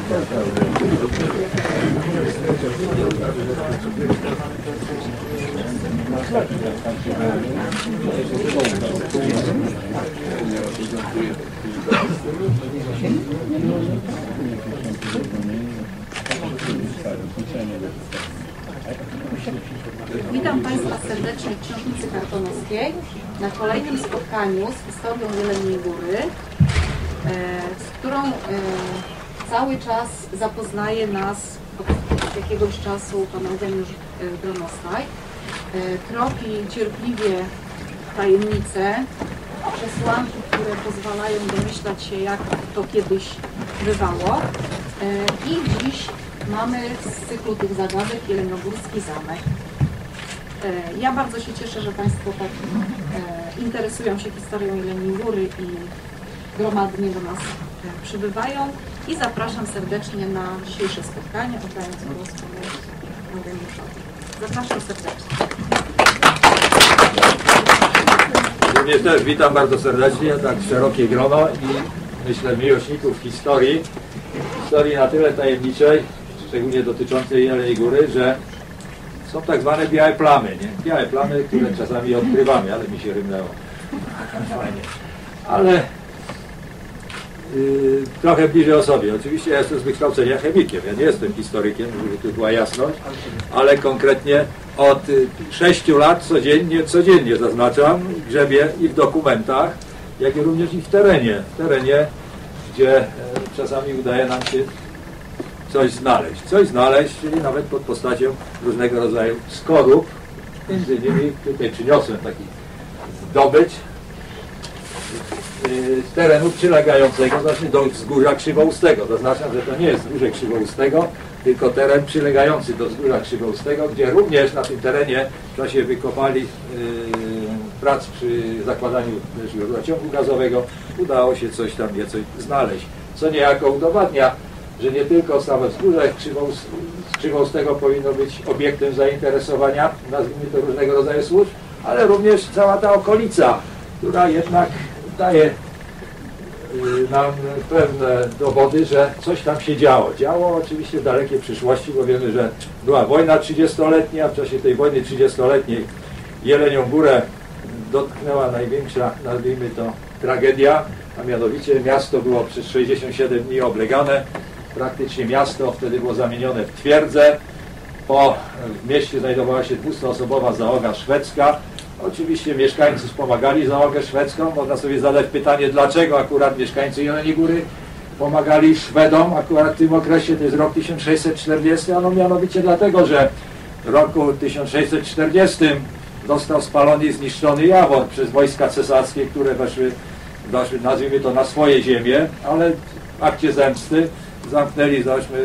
Witam Państwa serdecznie w Książnicy Karkonoskiej na kolejnym spotkaniu z historią Jeleniej Góry, z którą cały czas zapoznaje nas od jakiegoś czasu pan Eugeniusz Gronostaj. Tropi cierpliwie tajemnice, przesłanki, które pozwalają domyślać się, jak to kiedyś bywało. I dziś mamy z cyklu tych zagadek Jeleniogórski Zamek. Ja bardzo się cieszę, że Państwo tak interesują się historią Jeleniej Góry i gromadnie do nas przybywają i zapraszam serdecznie na dzisiejsze spotkanie, oddając głos panu Eugeniuszowi. Zapraszam serdecznie. Również też witam bardzo serdecznie, tak szerokie grono i myślę miłośników historii na tyle tajemniczej, szczególnie dotyczącej Jeleniej Góry, że są tak zwane białe plamy, nie? Białe plamy, które czasami odkrywamy, ale mi się rymnęło. Fajnie. Ale trochę bliżej o sobie. Oczywiście ja jestem z wykształcenia chemikiem, ja nie jestem historykiem, żeby tu była jasność, ale konkretnie od 6 lat codziennie zaznaczam, grzebię i w dokumentach, jak i również i w terenie, gdzie czasami udaje nam się coś znaleźć, czyli nawet pod postacią różnego rodzaju skorup. Między innymi tutaj przyniosłem taki zdobyć z terenu przylegającego znaczy do wzgórza Krzywoustego. Zaznaczam, że to nie jest wzgórze Krzywoustego, tylko teren przylegający do wzgórza Krzywoustego, gdzie również na tym terenie w czasie wykopali prac przy zakładaniu rurociągu gazowego udało się coś tam nieco znaleźć, co niejako udowadnia, że nie tylko same wzgórze Krzywoustego powinno być obiektem zainteresowania, nazwijmy to różnego rodzaju służb, ale również cała ta okolica, która jednak daje nam pewne dowody, że coś tam się działo. Działo oczywiście w dalekiej przyszłości, bo wiemy, że była wojna 30-letnia, w czasie tej wojny 30-letniej Jelenią Górę dotknęła największa, nazwijmy to, tragedia, a mianowicie miasto było przez 67 dni oblegane. Praktycznie miasto wtedy było zamienione w twierdzę. W mieście znajdowała się 200-osobowa załoga szwedzka. Oczywiście mieszkańcy wspomagali załogę szwedzką. Można sobie zadać pytanie, dlaczego akurat mieszkańcy Jeleniej Góry pomagali Szwedom akurat w tym okresie, to jest rok 1640, ano mianowicie dlatego, że w roku 1640 został spalony i zniszczony Jawor przez wojska cesarskie, które weszły, nazwijmy to, na swoje ziemię, ale w akcie zemsty zamknęli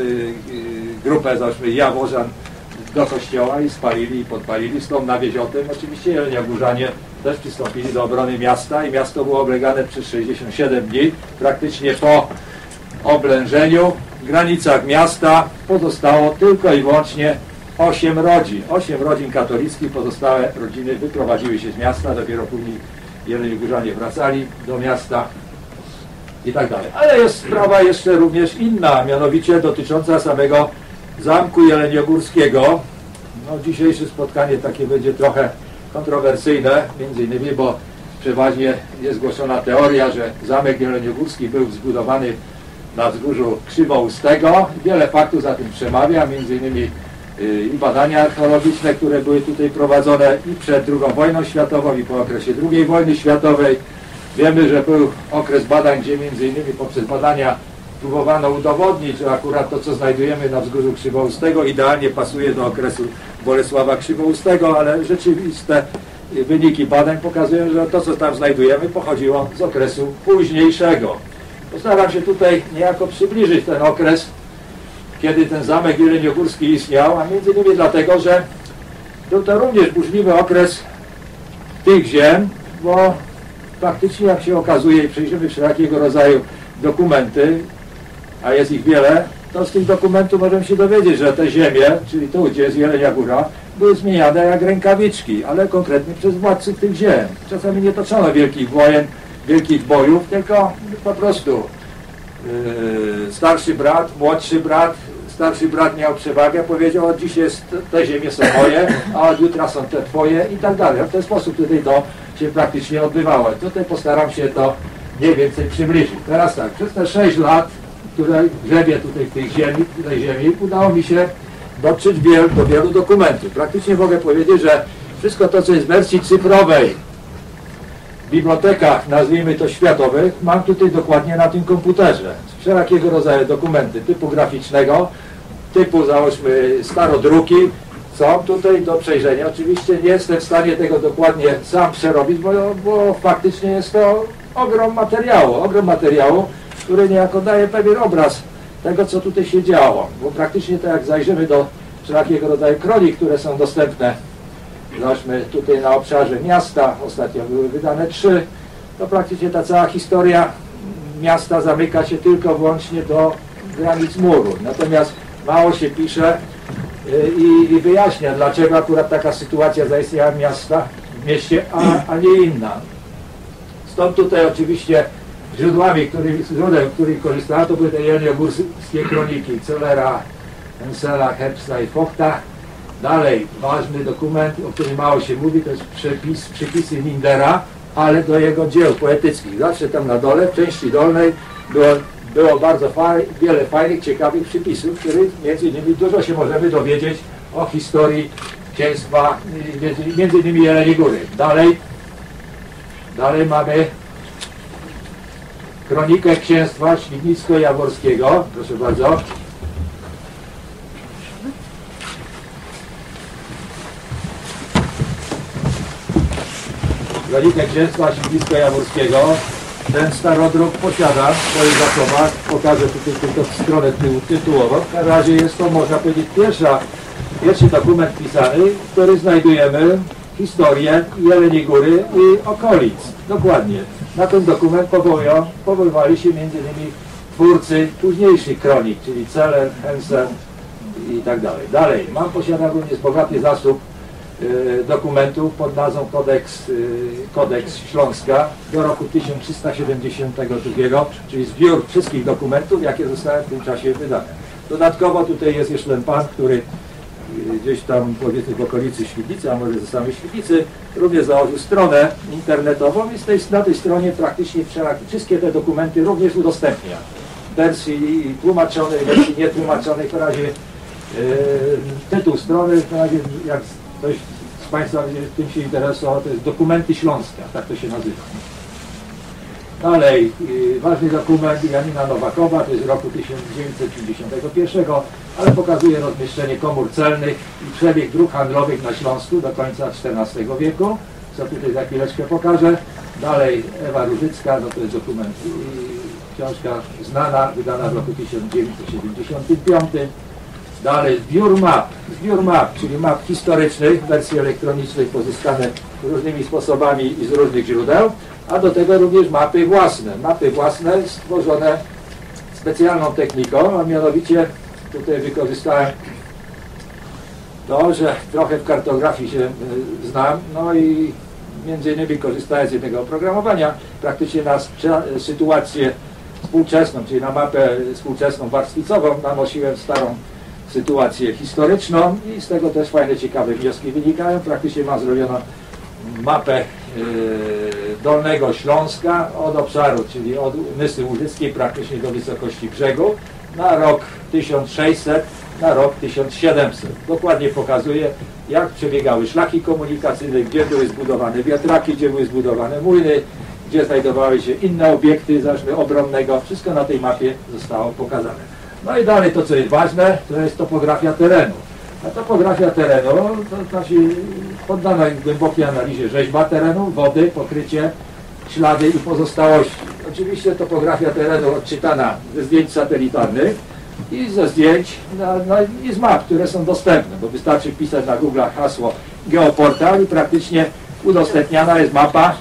grupę Jaworzan do kościoła i spalili i podpalili. Stąd na wieść o tym oczywiście Jeleniogórzanie też przystąpili do obrony miasta i miasto było oblegane przez 67 dni. Praktycznie po oblężeniu w granicach miasta pozostało tylko i wyłącznie 8 rodzin. 8 rodzin katolickich, pozostałe rodziny wyprowadziły się z miasta, dopiero później Jeleniogórzanie wracali do miasta i tak dalej. Ale jest sprawa jeszcze również inna, mianowicie dotycząca samego Zamku Jeleniogórskiego. No, dzisiejsze spotkanie takie będzie trochę kontrowersyjne, między innymi, bo przeważnie jest głoszona teoria, że Zamek Jeleniogórski był zbudowany na wzgórzu Krzywoustego. Wiele faktów za tym przemawia, między innymi i badania archeologiczne, które były tutaj prowadzone i przed II wojną światową, i po okresie II wojny światowej. Wiemy, że był okres badań, gdzie między innymi poprzez badania próbowano udowodnić, że akurat to, co znajdujemy na wzgórzu Krzywoustego, idealnie pasuje do okresu Bolesława Krzywoustego, ale rzeczywiste wyniki badań pokazują, że to, co tam znajdujemy, pochodziło z okresu późniejszego. Postaram się tutaj niejako przybliżyć ten okres, kiedy ten zamek jeleniogórski istniał, a między innymi dlatego, że był to również burzliwy okres tych ziem, bo faktycznie, jak się okazuje, i przejrzymy wszelkiego rodzaju dokumenty, a jest ich wiele, to z tych dokumentów możemy się dowiedzieć, że te ziemie, czyli tu, gdzie jest Jelenia Góra, były zmieniane jak rękawiczki, ale konkretnie przez władców tych ziem. Czasami nie toczono wielkich wojen, wielkich bojów, tylko po prostu starszy brat, młodszy brat, starszy brat miał przewagę, powiedział, od dziś te ziemie są moje, a od jutra są te twoje i tak dalej. W ten sposób tutaj to się praktycznie odbywało. Tutaj postaram się to mniej więcej przybliżyć. Teraz tak, przez te 6 lat, które grzebię tutaj w tej ziemi, udało mi się dotrzeć do wielu dokumentów. Praktycznie mogę powiedzieć, że wszystko to, co jest w wersji cyfrowej, w bibliotekach, nazwijmy to światowych, mam tutaj dokładnie na tym komputerze. Wszelakiego rodzaju dokumenty typu graficznego, typu załóżmy starodruki, są tutaj do przejrzenia. Oczywiście nie jestem w stanie tego dokładnie sam przerobić, bo faktycznie jest to ogrom materiału, który niejako daje pewien obraz tego, co tutaj się działo. Bo praktycznie to jak zajrzymy do wszelakiego rodzaju kronik, które są dostępne, zobaczmy tutaj na obszarze miasta, ostatnio były wydane 3, to praktycznie ta cała historia miasta zamyka się tylko wyłącznie do granic muru. Natomiast mało się pisze i wyjaśnia, dlaczego akurat taka sytuacja zaistniała w mieście, a nie inna. Stąd tutaj oczywiście źródłami, których korzystano, to były te jeleniogórskie kroniki Cellera, Hensela, Herbsta i Fochta. Dalej, ważny dokument, o którym mało się mówi, to jest przypisy Lindera, ale do jego dzieł poetyckich. Zawsze tam na dole, w części dolnej było bardzo wiele fajnych, ciekawych przypisów, których między innymi dużo się możemy dowiedzieć o historii księstwa, między innymi Jeleniej Góry. Dalej mamy kronikę księstwa Świdnicko-Jaworskiego, proszę bardzo. Kronikę księstwa Świdnicko-Jaworskiego. Ten starodruk posiada w swoich zasobach. Pokażę tutaj tylko stronę tytułową. W każdym razie jest to, można powiedzieć, pierwszy dokument pisany, w którym znajdujemy historię Jeleniej Góry i okolic. Dokładnie. Na ten dokument powoływali się m.in. twórcy późniejszych kronik, czyli Celler, Hensel i tak dalej. Dalej, posiadam również bogaty zasób dokumentów pod nazwą Kodeks Śląska do roku 1372, czyli zbiór wszystkich dokumentów, jakie zostały w tym czasie wydane. Dodatkowo tutaj jest jeszcze ten pan, który gdzieś tam powiedzmy w okolicy Świdnicy, a może ze samej Świdnicy, również założył stronę internetową i na tej stronie praktycznie wszystkie te dokumenty również udostępnia. W wersji tłumaczonej, wersji nietłumaczonej, w razie tytuł strony, w razie jak ktoś z Państwa tym się interesował, to jest Dokumenty Śląska, tak to się nazywa. Dalej, ważny dokument Janina Nowakowa, to jest z roku 1951, ale pokazuje rozmieszczenie komór celnych i przebieg dróg handlowych na Śląsku do końca XIV wieku, co tutaj za chwileczkę pokażę. Dalej, Ewa Różycka, no to jest dokument, książka znana, wydana w roku 1975. Dalej, zbiór map, czyli map historycznych, w wersji elektronicznej pozyskane różnymi sposobami i z różnych źródeł, a do tego również mapy własne stworzone specjalną techniką, a mianowicie tutaj wykorzystałem to, że trochę w kartografii się znam, no i między innymi korzystając z jednego oprogramowania, praktycznie na sytuację współczesną, czyli na mapę współczesną warstwicową nanosiłem starą sytuację historyczną i z tego też fajne, ciekawe wnioski wynikają. Praktycznie mam zrobioną mapę Dolnego Śląska od obszaru, czyli od Nysy Łużyckiej praktycznie do wysokości brzegu na rok 1600, na rok 1700. Dokładnie pokazuje, jak przebiegały szlaki komunikacyjne, gdzie były zbudowane wiatraki, gdzie były zbudowane młyny, gdzie znajdowały się inne obiekty obronnego. Wszystko na tej mapie zostało pokazane. No i dalej to, co jest ważne, to jest topografia terenu. A topografia terenu to znaczy poddana głębokiej analizie rzeźba terenu, wody, pokrycie, ślady i pozostałości. Oczywiście topografia terenu odczytana ze zdjęć satelitarnych i ze zdjęć i z map, które są dostępne, bo wystarczy wpisać na Google hasło geoportal i praktycznie udostępniana jest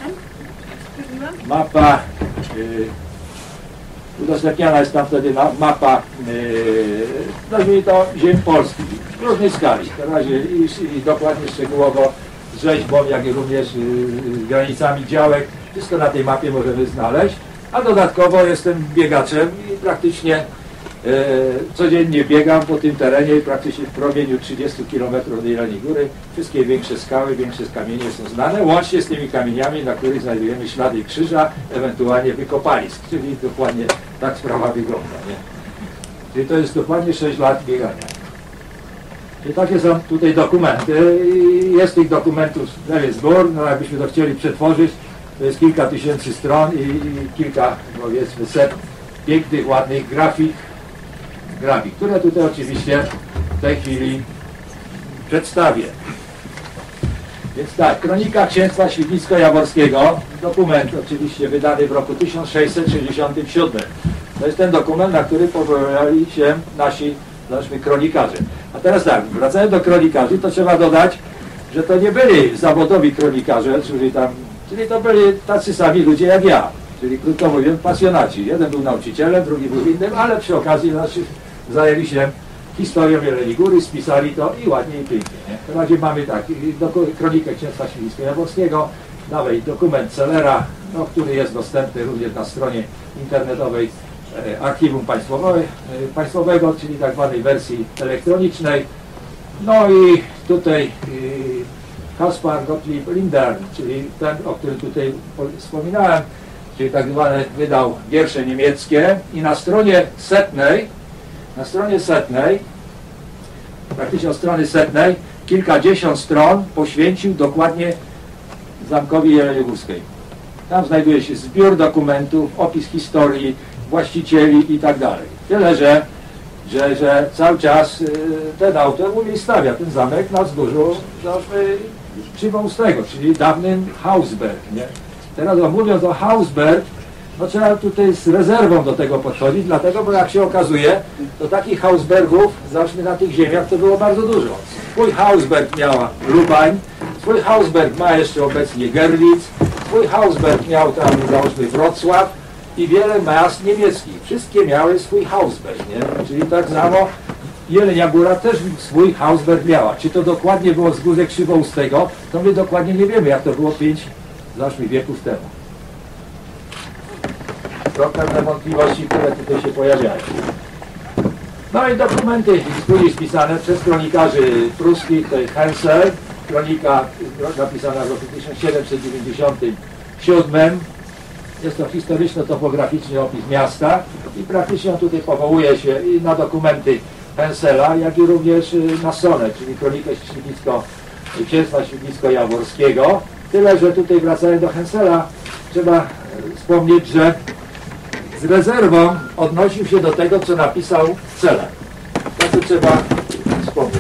udostępniana jest tam wtedy mapa nazwijmy to ziem polskich w różnej skali, w razie i dokładnie szczegółowo z rzeźbą, jak i również z granicami działek. Wszystko na tej mapie możemy znaleźć. A dodatkowo jestem biegaczem i praktycznie codziennie biegam po tym terenie i praktycznie w promieniu 30 km od Jeleniej Góry. Wszystkie większe skały, większe kamienie są znane, łącznie z tymi kamieniami, na których znajdujemy ślady krzyża, ewentualnie wykopalisk, czyli dokładnie tak sprawa wygląda. Nie? Czyli to jest dokładnie 6 lat biegania. I takie są tutaj dokumenty. Jest tych dokumentów pewien zbór, no jakbyśmy to chcieli przetworzyć, to jest kilka tysięcy stron i kilka, powiedzmy, set pięknych, ładnych grafik, które tutaj oczywiście w tej chwili przedstawię. Więc tak, Kronika Księstwa Świdnicko-Jaworskiego, dokument oczywiście wydany w roku 1667. To jest ten dokument, na który powołali się nasi kronikarze. A teraz tak, wracając do kronikarzy, to trzeba dodać, że to nie byli zawodowi kronikarze, czyli to byli tacy sami ludzie jak ja, czyli krótko mówiąc pasjonaci. Jeden był nauczycielem, drugi był innym, ale przy okazji zajęli się historią Jeleniej Góry, spisali to i ładnie i pięknie. W razie mamy tak, Kronikę Księstwa Świdnicko-Jaworskiego, dalej dokument Sellera, który jest dostępny również na stronie internetowej Archiwum Państwowego, czyli tak zwanej wersji elektronicznej. No i tutaj Caspar Gottlieb Lindern, czyli ten, o którym tutaj wspominałem, czyli tak zwane wydał wiersze niemieckie i na stronie setnej, praktycznie od strony setnej, kilkadziesiąt stron poświęcił dokładnie zamkowi jeleniogórskiej. Tam znajduje się zbiór dokumentów, opis historii, właścicieli i tak dalej. Tyle, że cały czas ten autor umiejscawia ten zamek na wzgórzu Krzywoustego, czyli dawnym Hausberg. Nie? Teraz mówiąc o Hausberg, no trzeba tutaj z rezerwą do tego podchodzić, dlatego, bo jak się okazuje, to takich Hausbergów załóżmy na tych ziemiach to było bardzo dużo. Swój Hausberg miała Lubań, swój Hausberg ma jeszcze obecnie Görlitz, swój Hausberg miał tam załóżmy Wrocław i wiele miast niemieckich. Wszystkie miały swój Hausberg, nie? Czyli tak samo Jelenia Góra też swój Hausberg miała. Czy to dokładnie było wzgórze Krzywoustego, to my dokładnie nie wiemy, jak to było 5 załóżmy wieków temu. To pewne wątpliwości, które tutaj się pojawiają. No i dokumenty były spisane przez kronikarzy pruskich, to jest Hensel, kronika napisana w roku 1797. Jest to historyczno-topograficzny opis miasta i praktycznie on tutaj powołuje się i na dokumenty Hensela, jak i również na Sonę, czyli kronikę Księstwa Świdnicko-Jaworskiego. Tyle, że tutaj wracając do Hensela, trzeba wspomnieć, że z rezerwą odnosił się do tego, co napisał Celer. To trzeba wspomnieć.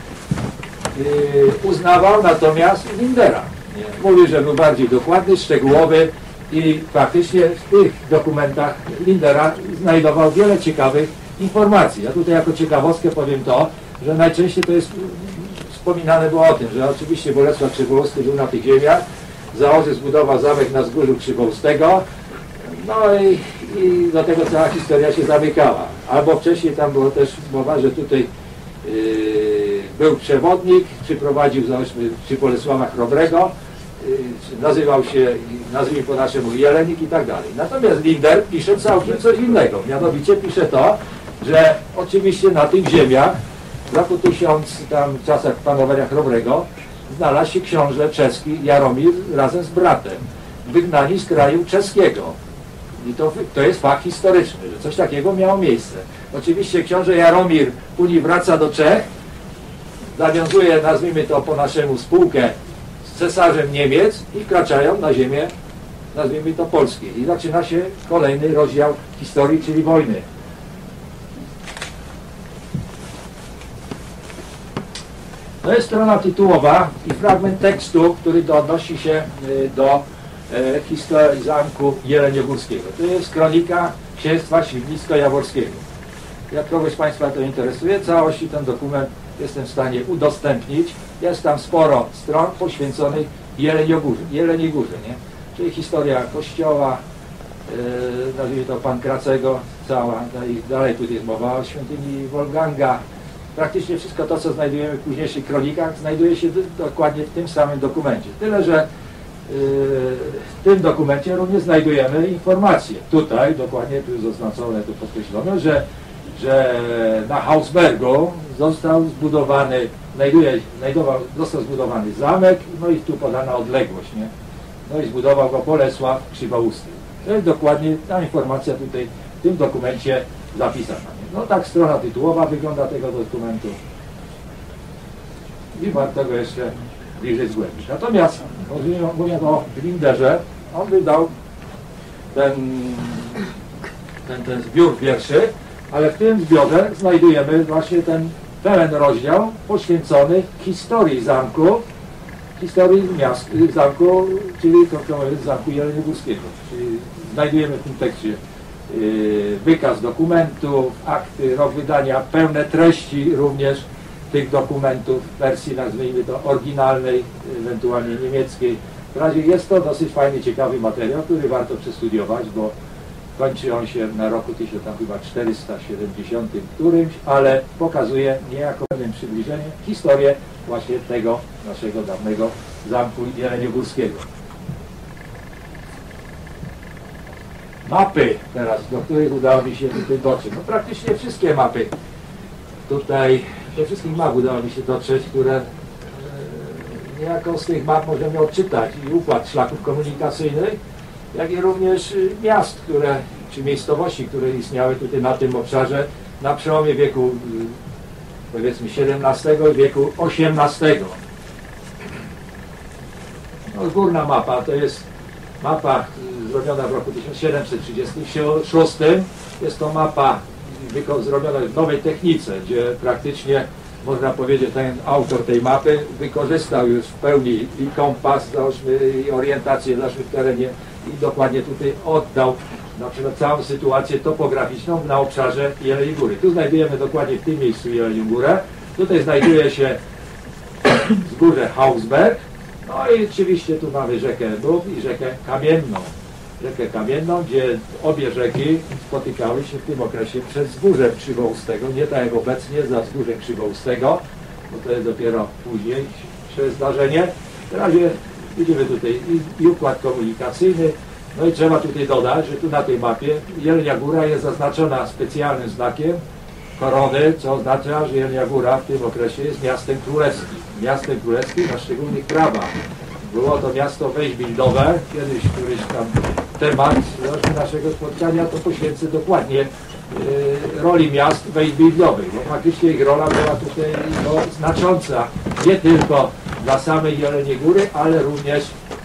Uznawał natomiast Lindera. Mówi, że był bardziej dokładny, szczegółowy i faktycznie w tych dokumentach Lindera znajdował wiele ciekawych informacji. Ja tutaj jako ciekawostkę powiem to, że najczęściej to jest wspominane było o tym, że oczywiście Bolesław Krzywousty był na tych ziemiach, zbudował zamek na wzgórzu Krzywoustego, no i do tego cała historia się zamykała. Albo wcześniej tam było też mowa, że tutaj był przewodnik, przyprowadził załóżmy Bolesława Chrobrego, nazywał się, nazwijmy po naszemu Jelenik i tak dalej. Natomiast Linder pisze całkiem coś innego. Mianowicie pisze to, że oczywiście na tych ziemiach w roku 1000, tam w czasach panowania Chrobrego, znalazł się książę czeski Jaromir razem z bratem, wygnani z kraju czeskiego. I to jest fakt historyczny, że coś takiego miało miejsce. Oczywiście książę Jaromir później wraca do Czech, nawiązuje, nazwijmy to po naszemu, spółkę z cesarzem Niemiec i wkraczają na ziemię, nazwijmy to polskie. I zaczyna się kolejny rozdział historii, czyli wojny. To jest strona tytułowa i fragment tekstu, który odnosi się do historii zamku jeleniogórskiego. To jest kronika Księstwa Świdnicko-Jaworskiego. Jak kogoś z Państwa to interesuje, całości ten dokument jestem w stanie udostępnić. Jest tam sporo stron poświęconych Jeleniej Górze, nie? Czyli historia kościoła, nazwijmy to Pankracego, cała, i dalej tu jest mowa o świątyni Wolfganga. Praktycznie wszystko to, co znajdujemy w późniejszych kronikach, znajduje się dokładnie w tym samym dokumencie. Tyle, że w tym dokumencie również znajdujemy informacje. Tutaj, dokładnie tu jest oznaczone, tu podkreślone, że na Hausbergu został zbudowany, został zbudowany zamek, no i tu podana odległość, nie? No i zbudował go Bolesław Krzywousty. To jest dokładnie ta informacja tutaj w tym dokumencie zapisana. Nie? No tak strona tytułowa wygląda tego dokumentu i warto go jeszcze bliżej zgłębić. Natomiast mówiąc o Grinderze, on wydał ten zbiór wierszy, ale w tym zbiorze znajdujemy właśnie ten pełen rozdział poświęcony historii zamku, historii zamku, czyli zamku jeleniogórskiego. Czyli znajdujemy w tym tekście wykaz dokumentów, akty, rok wydania, pełne treści również tych dokumentów w wersji, nazwijmy to, oryginalnej, ewentualnie niemieckiej. W razie jest to dosyć fajny, ciekawy materiał, który warto przestudiować, bo kończy on się na roku 1470 którymś, ale pokazuje niejako pewnym przybliżeniem historię właśnie tego naszego dawnego zamku jeleniogórskiego. Mapy teraz, do których udało mi się tutaj dotrzeć. No praktycznie wszystkie mapy tutaj, do wszystkich map udało mi się dotrzeć, które niejako z tych map możemy odczytać i układ szlaków komunikacyjnych, jak i również miast, czy miejscowości, które istniały tutaj na tym obszarze na przełomie wieku, powiedzmy, XVII i wieku XVIII. No, górna mapa to jest mapa zrobiona w roku 1736. Jest to mapa zrobiona w nowej technice, gdzie praktycznie można powiedzieć, ten autor tej mapy wykorzystał już w pełni i kompas, i orientację w terenie i dokładnie tutaj oddał na przykład całą sytuację topograficzną na obszarze Jeleniej Góry. Tu znajdujemy dokładnie w tym miejscu Jelenią Górę. Tutaj znajduje się wzgórze Hausberg. No i oczywiście tu mamy rzekę Bób i rzekę Kamienną. Rzekę Kamienną, gdzie obie rzeki spotykały się w tym okresie przed wzgórzem Krzywoustego, nie tak jak obecnie za wzgórzem Krzywoustego, bo to jest dopiero późniejsze zdarzenie. W razie widzimy tutaj i układ komunikacyjny. No i trzeba tutaj dodać, że tu na tej mapie Jelenia Góra jest zaznaczona specjalnym znakiem korony, co oznacza, że Jelenia Góra w tym okresie jest miastem królewskim. Miastem królewskim na szczególnych prawach. Było to miasto Weissbildowe, kiedyś któryś tam temat naszego spotkania to poświęcę dokładnie roli miast Weissbildowych, bo faktycznie ich rola była tutaj znacząca, nie tylko dla samej Jeleniej Góry, ale również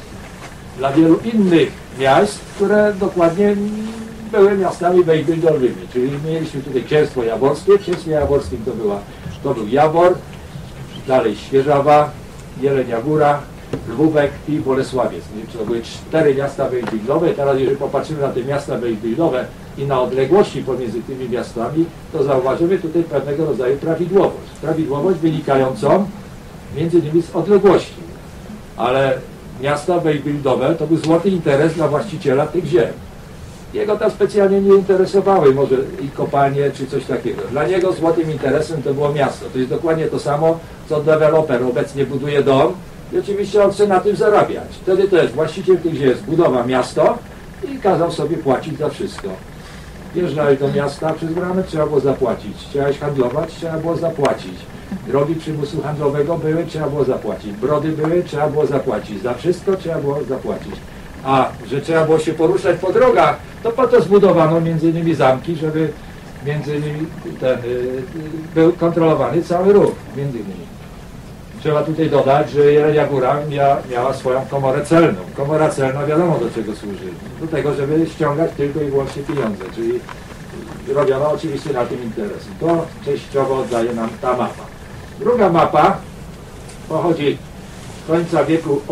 dla wielu innych miast, które dokładnie były miastami Weissbildowymi, czyli mieliśmy tutaj Księstwo Jaworskie. Księstwie Jaworskim to był Jawor, dalej Świeżawa, Jelenia Góra, Lwówek i Bolesławiec. To były 4 miasta Weissbildowe. Teraz jeżeli popatrzymy na te miasta Weissbildowe i na odległości pomiędzy tymi miastami, to zauważymy tutaj pewnego rodzaju prawidłowość. Prawidłowość wynikającą między innymi z odległości. Ale miasta Weissbildowe to był złoty interes dla właściciela tych ziem. Jego tam specjalnie nie interesowały może i kopalnie czy coś takiego. Dla niego złotym interesem to było miasto. To jest dokładnie to samo, co deweloper obecnie buduje dom i oczywiście on chce na tym zarabiać. Wtedy też właściciel tych ziem zbudował miasto i kazał sobie płacić za wszystko. Wjeżdżałeś do miasta przez bramę, trzeba było zapłacić. Chciałeś handlować, trzeba było zapłacić. Drogi przymusu handlowego były, trzeba było zapłacić. Brody były, trzeba było zapłacić. Za wszystko trzeba było zapłacić. A że trzeba było się poruszać po drogach, to po to zbudowano między innymi zamki, żeby między innymi był kontrolowany cały ruch. Między innymi. Trzeba tutaj dodać, że Jelenia Góra miała swoją komorę celną. Komora celna wiadomo do czego służy. Do tego, żeby ściągać tylko i wyłącznie pieniądze, czyli robiono oczywiście na tym interes. To częściowo oddaje nam ta mapa. Druga mapa pochodzi z końca wieku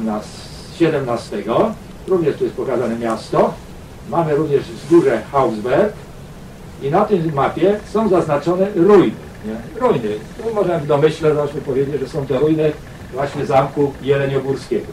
XVII. Również tu jest pokazane miasto. Mamy również wzgórze Hausberg i na tej mapie są zaznaczone ruiny. Nie? Ruiny. Tu możemy w domyśle powiedzieć, że są to ruiny właśnie zamku jeleniogórskiego.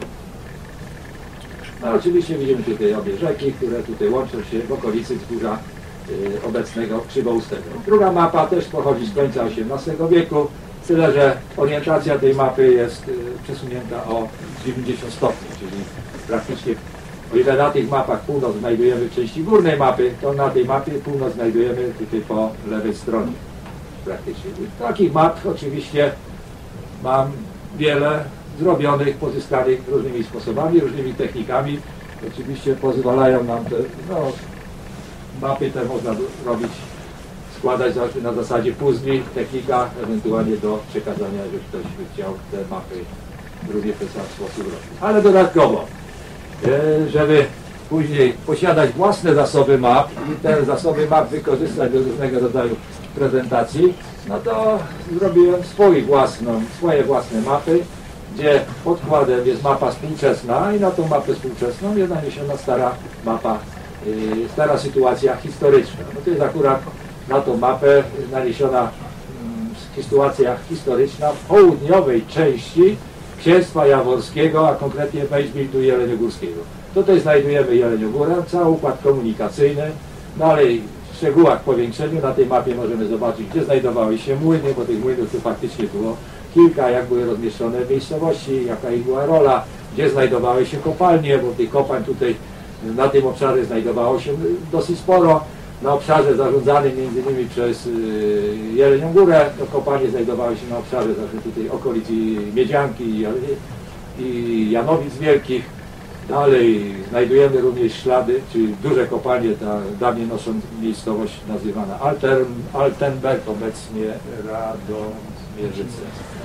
No oczywiście widzimy tutaj obie rzeki, które tutaj łączą się w okolicy wzgórza obecnego Krzywoustego. Druga mapa też pochodzi z końca XVIII wieku, tyle że orientacja tej mapy jest przesunięta o 90 stopni, czyli praktycznie, o ile na tych mapach północ znajdujemy w części górnej mapy, to na tej mapie północ znajdujemy tutaj po lewej stronie praktycznie. Takich map oczywiście mam wiele zrobionych, pozyskanych różnymi sposobami, różnymi technikami. Oczywiście pozwalają nam te, mapy te można robić, składać na zasadzie puzli, technika, ewentualnie do przekazania, jeżeli ktoś by chciał te mapy również w ten sam sposób robić. Ale dodatkowo, żeby później posiadać własne zasoby map i te zasoby map wykorzystać do różnego rodzaju prezentacji, no to zrobiłem swoje własne mapy, gdzie podkładem jest mapa współczesna i na tą mapę współczesną jest naniesiona stara mapa, stara sytuacja historyczna. No to jest akurat na tą mapę naniesiona sytuacja historyczna w południowej części Księstwa Jaworskiego, a konkretnie Mejzbildu Jeleniogórskiego. Tutaj znajdujemy Jeleniogórę, cały układ komunikacyjny. Dalej w szczegółach powiększeniu na tej mapie możemy zobaczyć, gdzie znajdowały się młyny, bo tych młynów tu faktycznie było kilka, jak były rozmieszczone w miejscowości, jaka ich była rola, gdzie znajdowały się kopalnie, bo tych kopalń tutaj na tym obszarze znajdowało się dosyć sporo. Na obszarze zarządzanym m.in. przez Jelenią Górę, to kopalnie znajdowały się na obszarze tutaj okolicy Miedzianki i Janowic Wielkich. Dalej znajdujemy również ślady, czyli duże kopalnie, ta dawniej nosząc miejscowość nazywana Altenberg, obecnie Radomierzyce.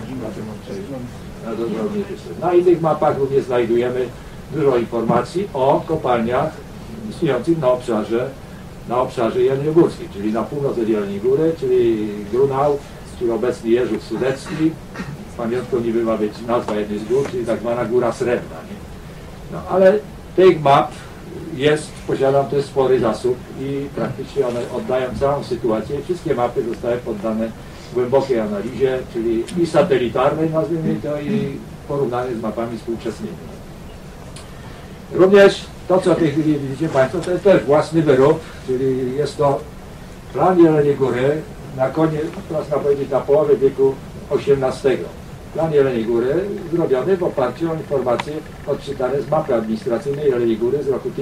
Na innych mapach również znajdujemy dużo informacji o kopalniach istniejących na obszarze jeleniogórskiej, czyli na północ od Jeleniej Góry, czyli Grunau, czyli obecny Jeżów Sudecki. Pamiątką niby ma być nazwa jednej z gór, czyli tak zwana Góra Srebrna. Nie? No, ale tych map posiadam też spory zasób i praktycznie one oddają całą sytuację. Wszystkie mapy zostały poddane głębokiej analizie, czyli i satelitarnej, nazwijmy to, i porównane z mapami współczesnymi. Również to, co w tej chwili widzicie Państwo, to jest też własny wyrób, czyli jest to plan Jeleniej Góry na koniec, można powiedzieć, na połowie wieku XVIII. Plan Jeleniej Góry zrobiony w oparciu o informacje odczytane z mapy administracyjnej Jeleniej Góry z roku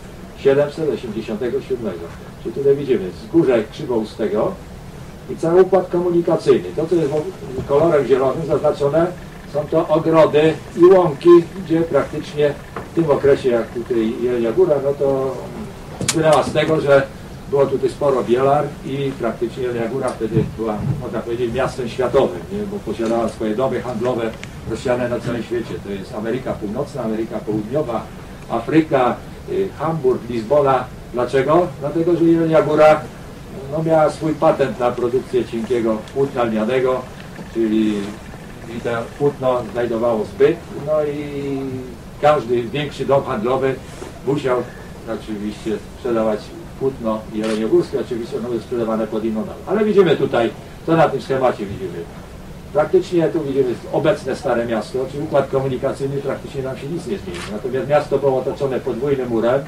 1787. Czyli tutaj widzimy wzgórze Krzywoustego i cały układ komunikacyjny. To, co jest kolorem zielonym zaznaczone, są to ogrody i łąki, gdzie praktycznie w tym okresie, jak tutaj Jelenia Góra, no to słynęła z tego, że było tutaj sporo bielar i praktycznie Jelenia Góra wtedy była, można powiedzieć, miastem światowym, nie? Bo posiadała swoje domy handlowe rozsiane na całym świecie. To jest Ameryka Północna, Ameryka Południowa, Afryka, Hamburg, Lizbona. Dlaczego? Dlatego, że Jelenia Góra miała swój patent na produkcję cienkiego płótna lnianego, czyli i to płótno znajdowało zbyt, no i każdy większy dom handlowy musiał oczywiście sprzedawać płótno jeleniogórskie, oczywiście ono jest sprzedawane pod inną nazwą. Ale widzimy tutaj, co na tym schemacie widzimy. Praktycznie tu widzimy obecne Stare Miasto, czyli układ komunikacyjny, praktycznie nam się nic nie zmieni. Natomiast miasto było otoczone podwójnym murem.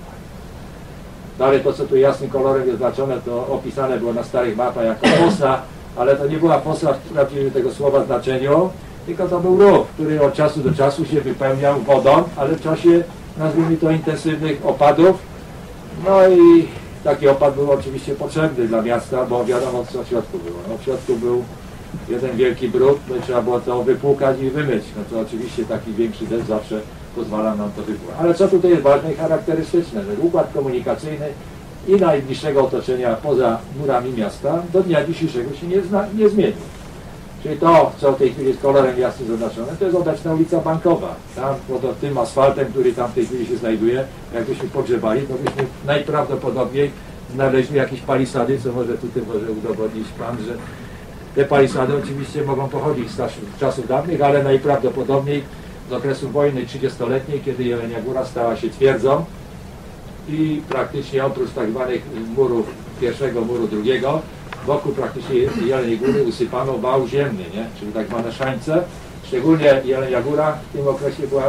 Dalej to, co tu jasnym kolorem jest znaczone, to opisane było na starych mapach jako fosa, ale to nie była fosa w prawdziwym tego słowa znaczeniu, tylko to był rów, który od czasu do czasu się wypełniał wodą, ale w czasie, nazwijmy to, intensywnych opadów. No i taki opad był oczywiście potrzebny dla miasta, bo wiadomo, co w środku było. No, w środku był jeden wielki brud, no i trzeba było to wypłukać i wymyć. No to oczywiście taki większy deszcz zawsze pozwala nam to wypłukać. Ale co tutaj jest ważne i charakterystyczne, że układ komunikacyjny i najbliższego otoczenia poza murami miasta do dnia dzisiejszego się nie zmieni. Czyli to, co w tej chwili jest kolorem jasno zaznaczone, to jest obecna ulica Bankowa. Tam pod tym asfaltem, który tam w tej chwili się znajduje, jakbyśmy pogrzebali, to byśmy najprawdopodobniej znaleźli jakieś palisady, co może tutaj może udowodnić Pan, że te palisady oczywiście mogą pochodzić z czasów dawnych, ale najprawdopodobniej z okresu wojny 30-letniej, kiedy Jelenia Góra stała się twierdzą i praktycznie oprócz tak zwanych murów pierwszego, muru drugiego, wokół praktycznie Jeleniej Góry usypano wał ziemny, nie? Czyli tak zwane szańce. Szczególnie Jelenia Góra w tym okresie była,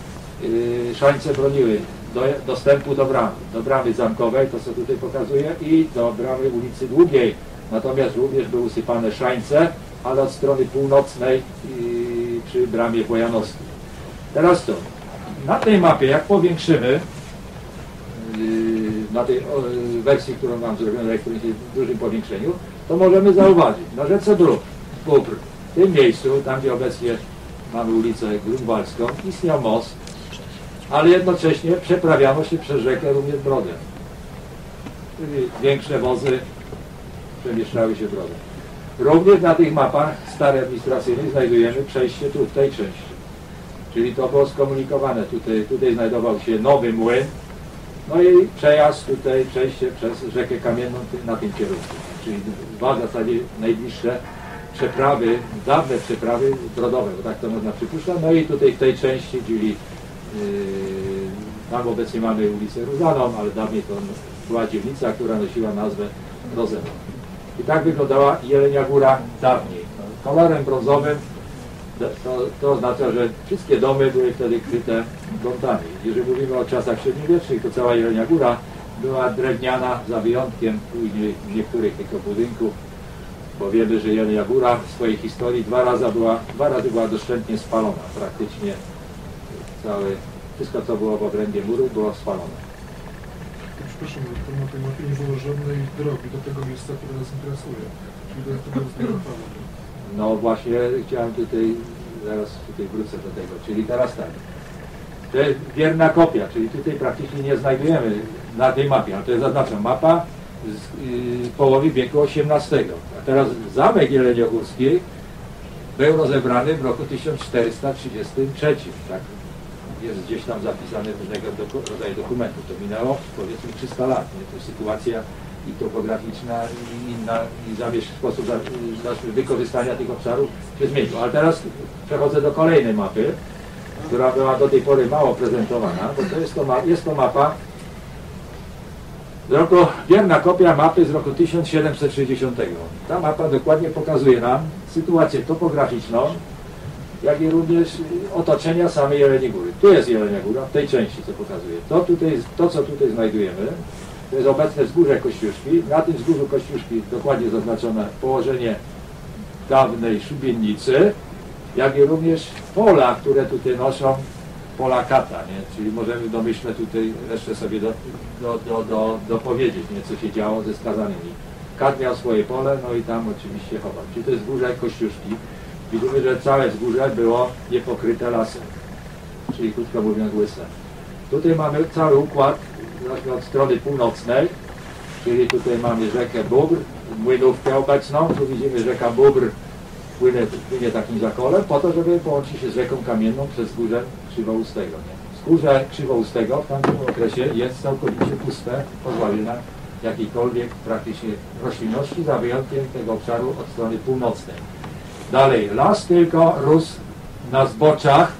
szańce broniły dostępu do bramy zamkowej, to co tutaj pokazuję, i do bramy ulicy Długiej. Natomiast również były usypane szańce, ale od strony północnej przy bramie Wojanowskiej. Teraz to, na tej mapie, jak powiększymy, na tej wersji, którą mam zrobioną w dużym powiększeniu, to możemy zauważyć, na rzece Bóbr, w tym miejscu, tam gdzie obecnie mamy ulicę Grunwaldzką, istniał most, ale jednocześnie przeprawiano się przez rzekę również brodem. Czyli większe wozy przemieszczały się brodem. Również na tych mapach starych administracyjnych znajdujemy przejście tu, w tej części. Czyli to było skomunikowane. Tutaj znajdował się nowy młyn, no i przejazd tutaj, przejście przez rzekę Kamienną na tym kierunku. Czyli dwa w zasadzie najbliższe przeprawy, dawne przeprawy brodowe, bo tak to można przypuszczać. No i tutaj w tej części, czyli tam obecnie mamy ulicę Różaną, ale dawniej to była dzielnica, która nosiła nazwę Rozeną. I tak wyglądała Jelenia Góra dawniej. Kolorem brązowym to oznacza, że wszystkie domy były wtedy kryte gruntami. Jeżeli mówimy o czasach średniowiecznych, to cała Jelenia Góra była drewniana, za wyjątkiem później niektórych tylko budynków, bo wiemy, że Jelenia Góra w swojej historii dwa razy była doszczętnie spalona. Praktycznie wszystko, co było w obrębie muru, było spalone. Przepraszam, to na tej mapie nie było żadnej drogi do tego miejsca, które nas interesuje. Czyli do tego zbudowanego. No właśnie chciałem zaraz wrócę do tego. Czyli teraz tak. To jest wierna kopia, czyli tutaj praktycznie nie znajdujemy na tej mapie, ale to jest zaznaczam, mapa z połowy wieku XVIII. A teraz zamek jeleniogórski był rozebrany w roku 1433. Tak? Jest gdzieś tam zapisane różnego rodzaju dokumentów. To minęło powiedzmy 300 lat. Nie? To jest sytuacja i topograficzna, i inna, i sposób wykorzystania tych obszarów się zmienił. Ale teraz przechodzę do kolejnej mapy, która była do tej pory mało prezentowana, bo jest to mapa wierna kopia mapy z roku 1760. Ta mapa dokładnie pokazuje nam sytuację topograficzną, jak i również otoczenia samej Jeleniej Góry. Tu jest Jelenia Góra, w tej części, co pokazuje. To, co tutaj znajdujemy, to jest obecne wzgórze Kościuszki. Na tym wzgórzu Kościuszki dokładnie zaznaczone położenie dawnej szubienicy, jak i również pola, które tutaj noszą pola kata, nie? Czyli możemy domyślnie tutaj jeszcze sobie dopowiedzieć, nie? Co się działo ze skazanymi. Kat miał swoje pole, no i tam oczywiście chował. Czyli to jest wzgórze Kościuszki. Widzimy, że całe wzgórze było niepokryte lasem, czyli krótko mówiąc łyse. Tutaj mamy cały układ od strony północnej, czyli tutaj mamy rzekę Bóbr, młynówkę obecną, tu widzimy rzeka Bóbr płynie takim zakolem, po to, żeby połączyć się z rzeką Kamienną przez wzgórze Krzywoustego. Wzgórze Krzywoustego w tamtym okresie jest całkowicie puste, pozbawione na jakiejkolwiek praktycznie roślinności, za wyjątkiem tego obszaru od strony północnej. Dalej, las tylko rósł na zboczach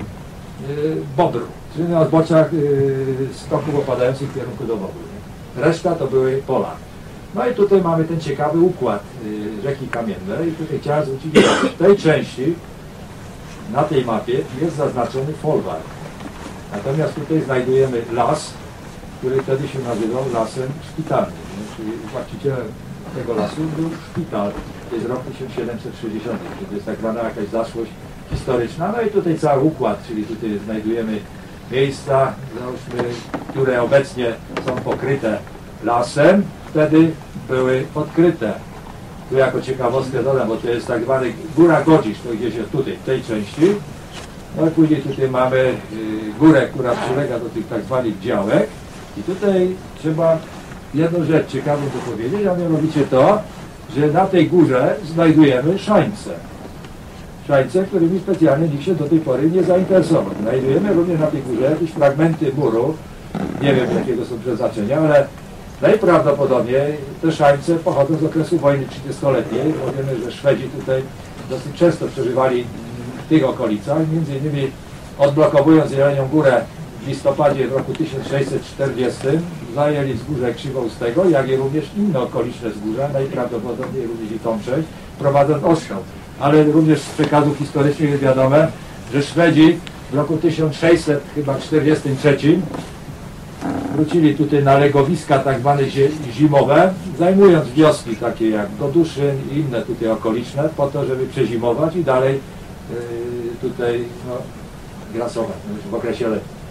Bobru, czyli na zboczach stoków opadających w kierunku do Bobru. Reszta to były pola. No i tutaj mamy ten ciekawy układ rzeki Kamiennej i tutaj chciałem zwrócić uwagę, w tej części, na tej mapie jest zaznaczony folwark. Natomiast tutaj znajdujemy las, który wtedy się nazywał lasem szpitalnym. Czyli właścicielem tego lasu był szpital. To jest rok 1760, czyli to jest tak zwana jakaś zaszłość historyczna. No i tutaj cały układ, czyli tutaj znajdujemy miejsca, załóżmy, które obecnie są pokryte lasem, wtedy były odkryte. Tu jako ciekawostkę dodam, bo to jest tak zwany Góra Godzisz, to gdzieś jest tutaj, w tej części. No i później tutaj mamy górę, która przylega do tych tak zwanych działek. I tutaj trzeba jedną rzecz ciekawą dopowiedzieć, a mianowicie to, że na tej górze znajdujemy szańce. Szańce, którymi specjalnie nikt się do tej pory nie zainteresował. Znajdujemy również na tej górze jakieś fragmenty muru, nie wiem jakiego są przeznaczenia, ale najprawdopodobniej te szańce pochodzą z okresu wojny 30-letniej, bo wiemy, że Szwedzi tutaj dosyć często przeżywali w tych okolicach, między innymi odblokowując Jelenią Górę w listopadzie w roku 1640 zajęli wzgórze Krzywoustego, jak i również inne okoliczne wzgórza, najprawdopodobniej również i tą część, prowadząc ostrzał. Ale również z przekazów historycznych jest wiadome, że Szwedzi w roku 1643 wrócili tutaj na legowiska tak zwane zimowe, zajmując wioski takie jak Goduszyn i inne tutaj okoliczne, po to, żeby przezimować i dalej tutaj grasować w okresie letnim.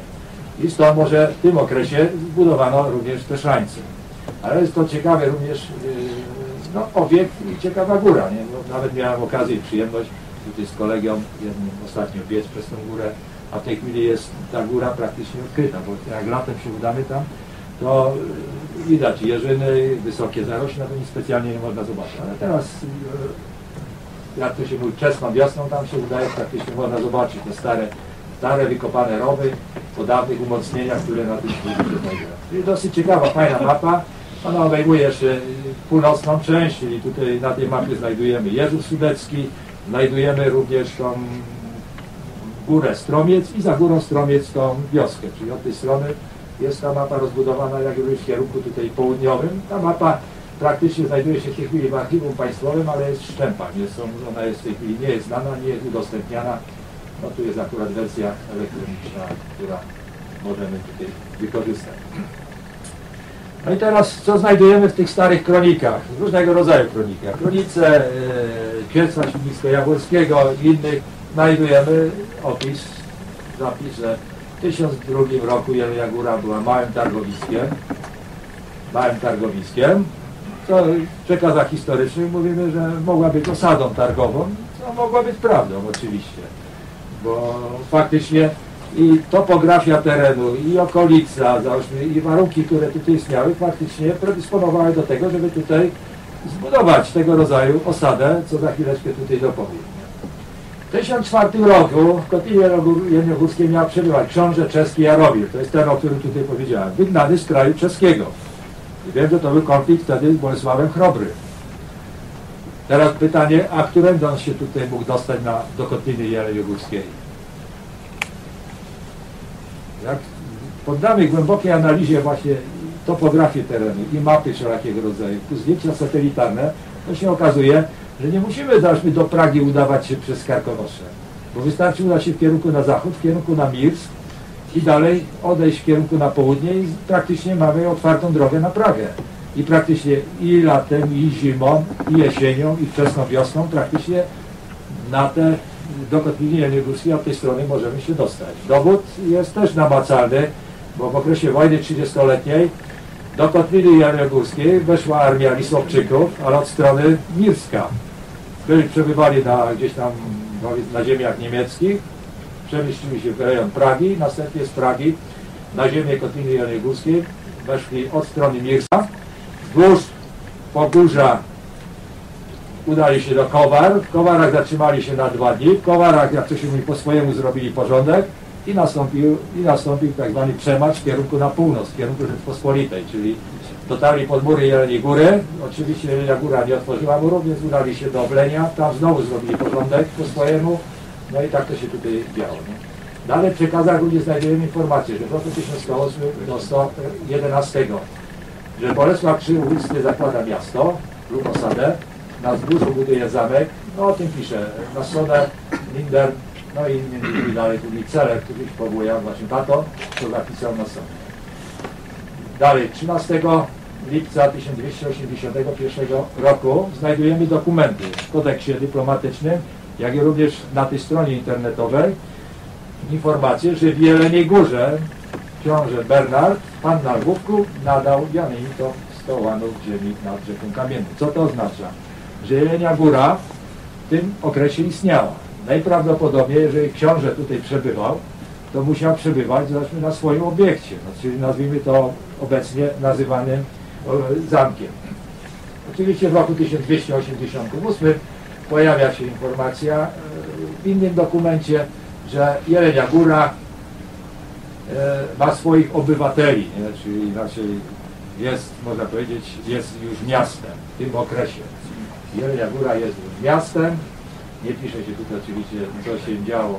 i stąd może w tym okresie zbudowano również te szrańce. Ale jest to ciekawy również no, obiekt i ciekawa góra. Nie? No, nawet miałem okazję i przyjemność tutaj z kolegą jednym ostatnio biec przez tą górę, a w tej chwili jest ta góra praktycznie odkryta, bo jak latem się udamy tam, to widać jeżyny, wysokie zarośla, to nic specjalnie nie można zobaczyć. Ale teraz, jak to się mówi, wczesną wiosną tam się udaje, praktycznie można zobaczyć te stare wykopane rowy po dawnych umocnieniach, które na tym się znajdują. Czyli dosyć ciekawa, fajna mapa. Ona obejmuje jeszcze północną część, czyli tutaj na tej mapie znajdujemy Jeżów Sudecki, znajdujemy również tą górę Stromiec i za górą Stromiec tą wioskę, czyli od tej strony jest ta mapa rozbudowana jak również w kierunku tutaj południowym. Ta mapa praktycznie znajduje się w tej chwili w archiwum państwowym, ale jest szczępa. Ona jest w tej chwili nie jest znana, nie jest udostępniana. No tu jest akurat wersja elektroniczna, która możemy tutaj wykorzystać. No i teraz co znajdujemy w tych starych kronikach? Różnego rodzaju kronikach. Kronice Księstwa Świdnicko-Jaworskiego i innych znajdujemy zapis, że w 1002 roku Jelenia Góra była małym targowiskiem. Co w przekazach historycznych mówimy, że mogła być osadą targową, co mogła być prawdą oczywiście, bo faktycznie i topografia terenu, i okolica, załóżmy, i warunki, które tutaj istniały, faktycznie predysponowały do tego, żeby tutaj zbudować tego rodzaju osadę, co za chwileczkę tutaj dopowiem. W 1004 roku w Kotlinie Jeleniogórskiej miał przebywać książę czeski Jaromir, to jest ten, o którym tutaj powiedziałem, wygnany z kraju czeskiego. I wiem, że to był konflikt wtedy z Bolesławem Chrobrym. Teraz pytanie, a którędy on się tutaj mógł dostać do Kotliny Jeleniogórskiej? Jak poddamy głębokiej analizie właśnie topografii terenu i mapy wszelakiego rodzaju, tu zdjęcia satelitarne, to się okazuje, że nie musimy do Pragi udawać się przez Karkonosze, bo wystarczy udać się w kierunku na zachód, w kierunku na Mirsk i dalej odejść w kierunku na południe i praktycznie mamy otwartą drogę na Pragę. I praktycznie i latem, i zimą, i jesienią, i wczesną wiosną praktycznie do Kotliny Jeleniogórskiej od tej strony możemy się dostać. Dowód jest też namacalny, bo w okresie wojny 30-letniej do Kotliny Jeleniogórskiej weszła armia Lisowczyków, ale od strony Mirska. Przebywali gdzieś tam na ziemiach niemieckich, przemieścili się w rejon Pragi, następnie z Pragi na ziemię Kotliny Jeleniogórskiej weszli od strony Mirska, wzdłuż Pogórza udali się do Kowar, w Kowarach zatrzymali się na 2 dni, w Kowarach, jak to się mówi, po swojemu zrobili porządek i nastąpił tak zwany przemarsz w kierunku na północ, w kierunku Rzeczpospolitej, czyli dotarli pod mury Jeleniej Góry, oczywiście Jelenia Góra nie otworzyła murów, więc udali się do Oblenia, tam znowu zrobili porządek po swojemu, no i tak to się tutaj działo. Nie? Dalej w przekazach również znajdujemy informację, że w roku 1108 do 111, że Bolesław Krzywoustny zakłada miasto lub osadę, na wzgórzu buduje zamek, no o tym pisze, na stronę Linder, no i między innymi dalej tu cele, których powołuje właśnie tato, to zapisał na stronie. Dalej, 13 lipca 1281 roku znajdujemy dokumenty w kodeksie dyplomatycznym, jak i również na tej stronie internetowej informacje, że w Jeleniej Górze książę Bernard, pan na Lwówku, nadał Janejnikom 100 łanów ziemi nad rzeką Kamienną. Co to oznacza? Że Jelenia Góra w tym okresie istniała. Najprawdopodobniej, jeżeli książę tutaj przebywał, to musiał przebywać zresztą na swoim obiekcie, no, czyli nazwijmy to obecnie nazywanym zamkiem. Oczywiście w roku 1288 pojawia się informacja w innym dokumencie, że Jelenia Góra ma swoich obywateli, nie? Czyli inaczej jest, można powiedzieć, jest już miastem w tym okresie. Jelenia Góra jest już miastem, nie pisze się tutaj oczywiście, co się działo,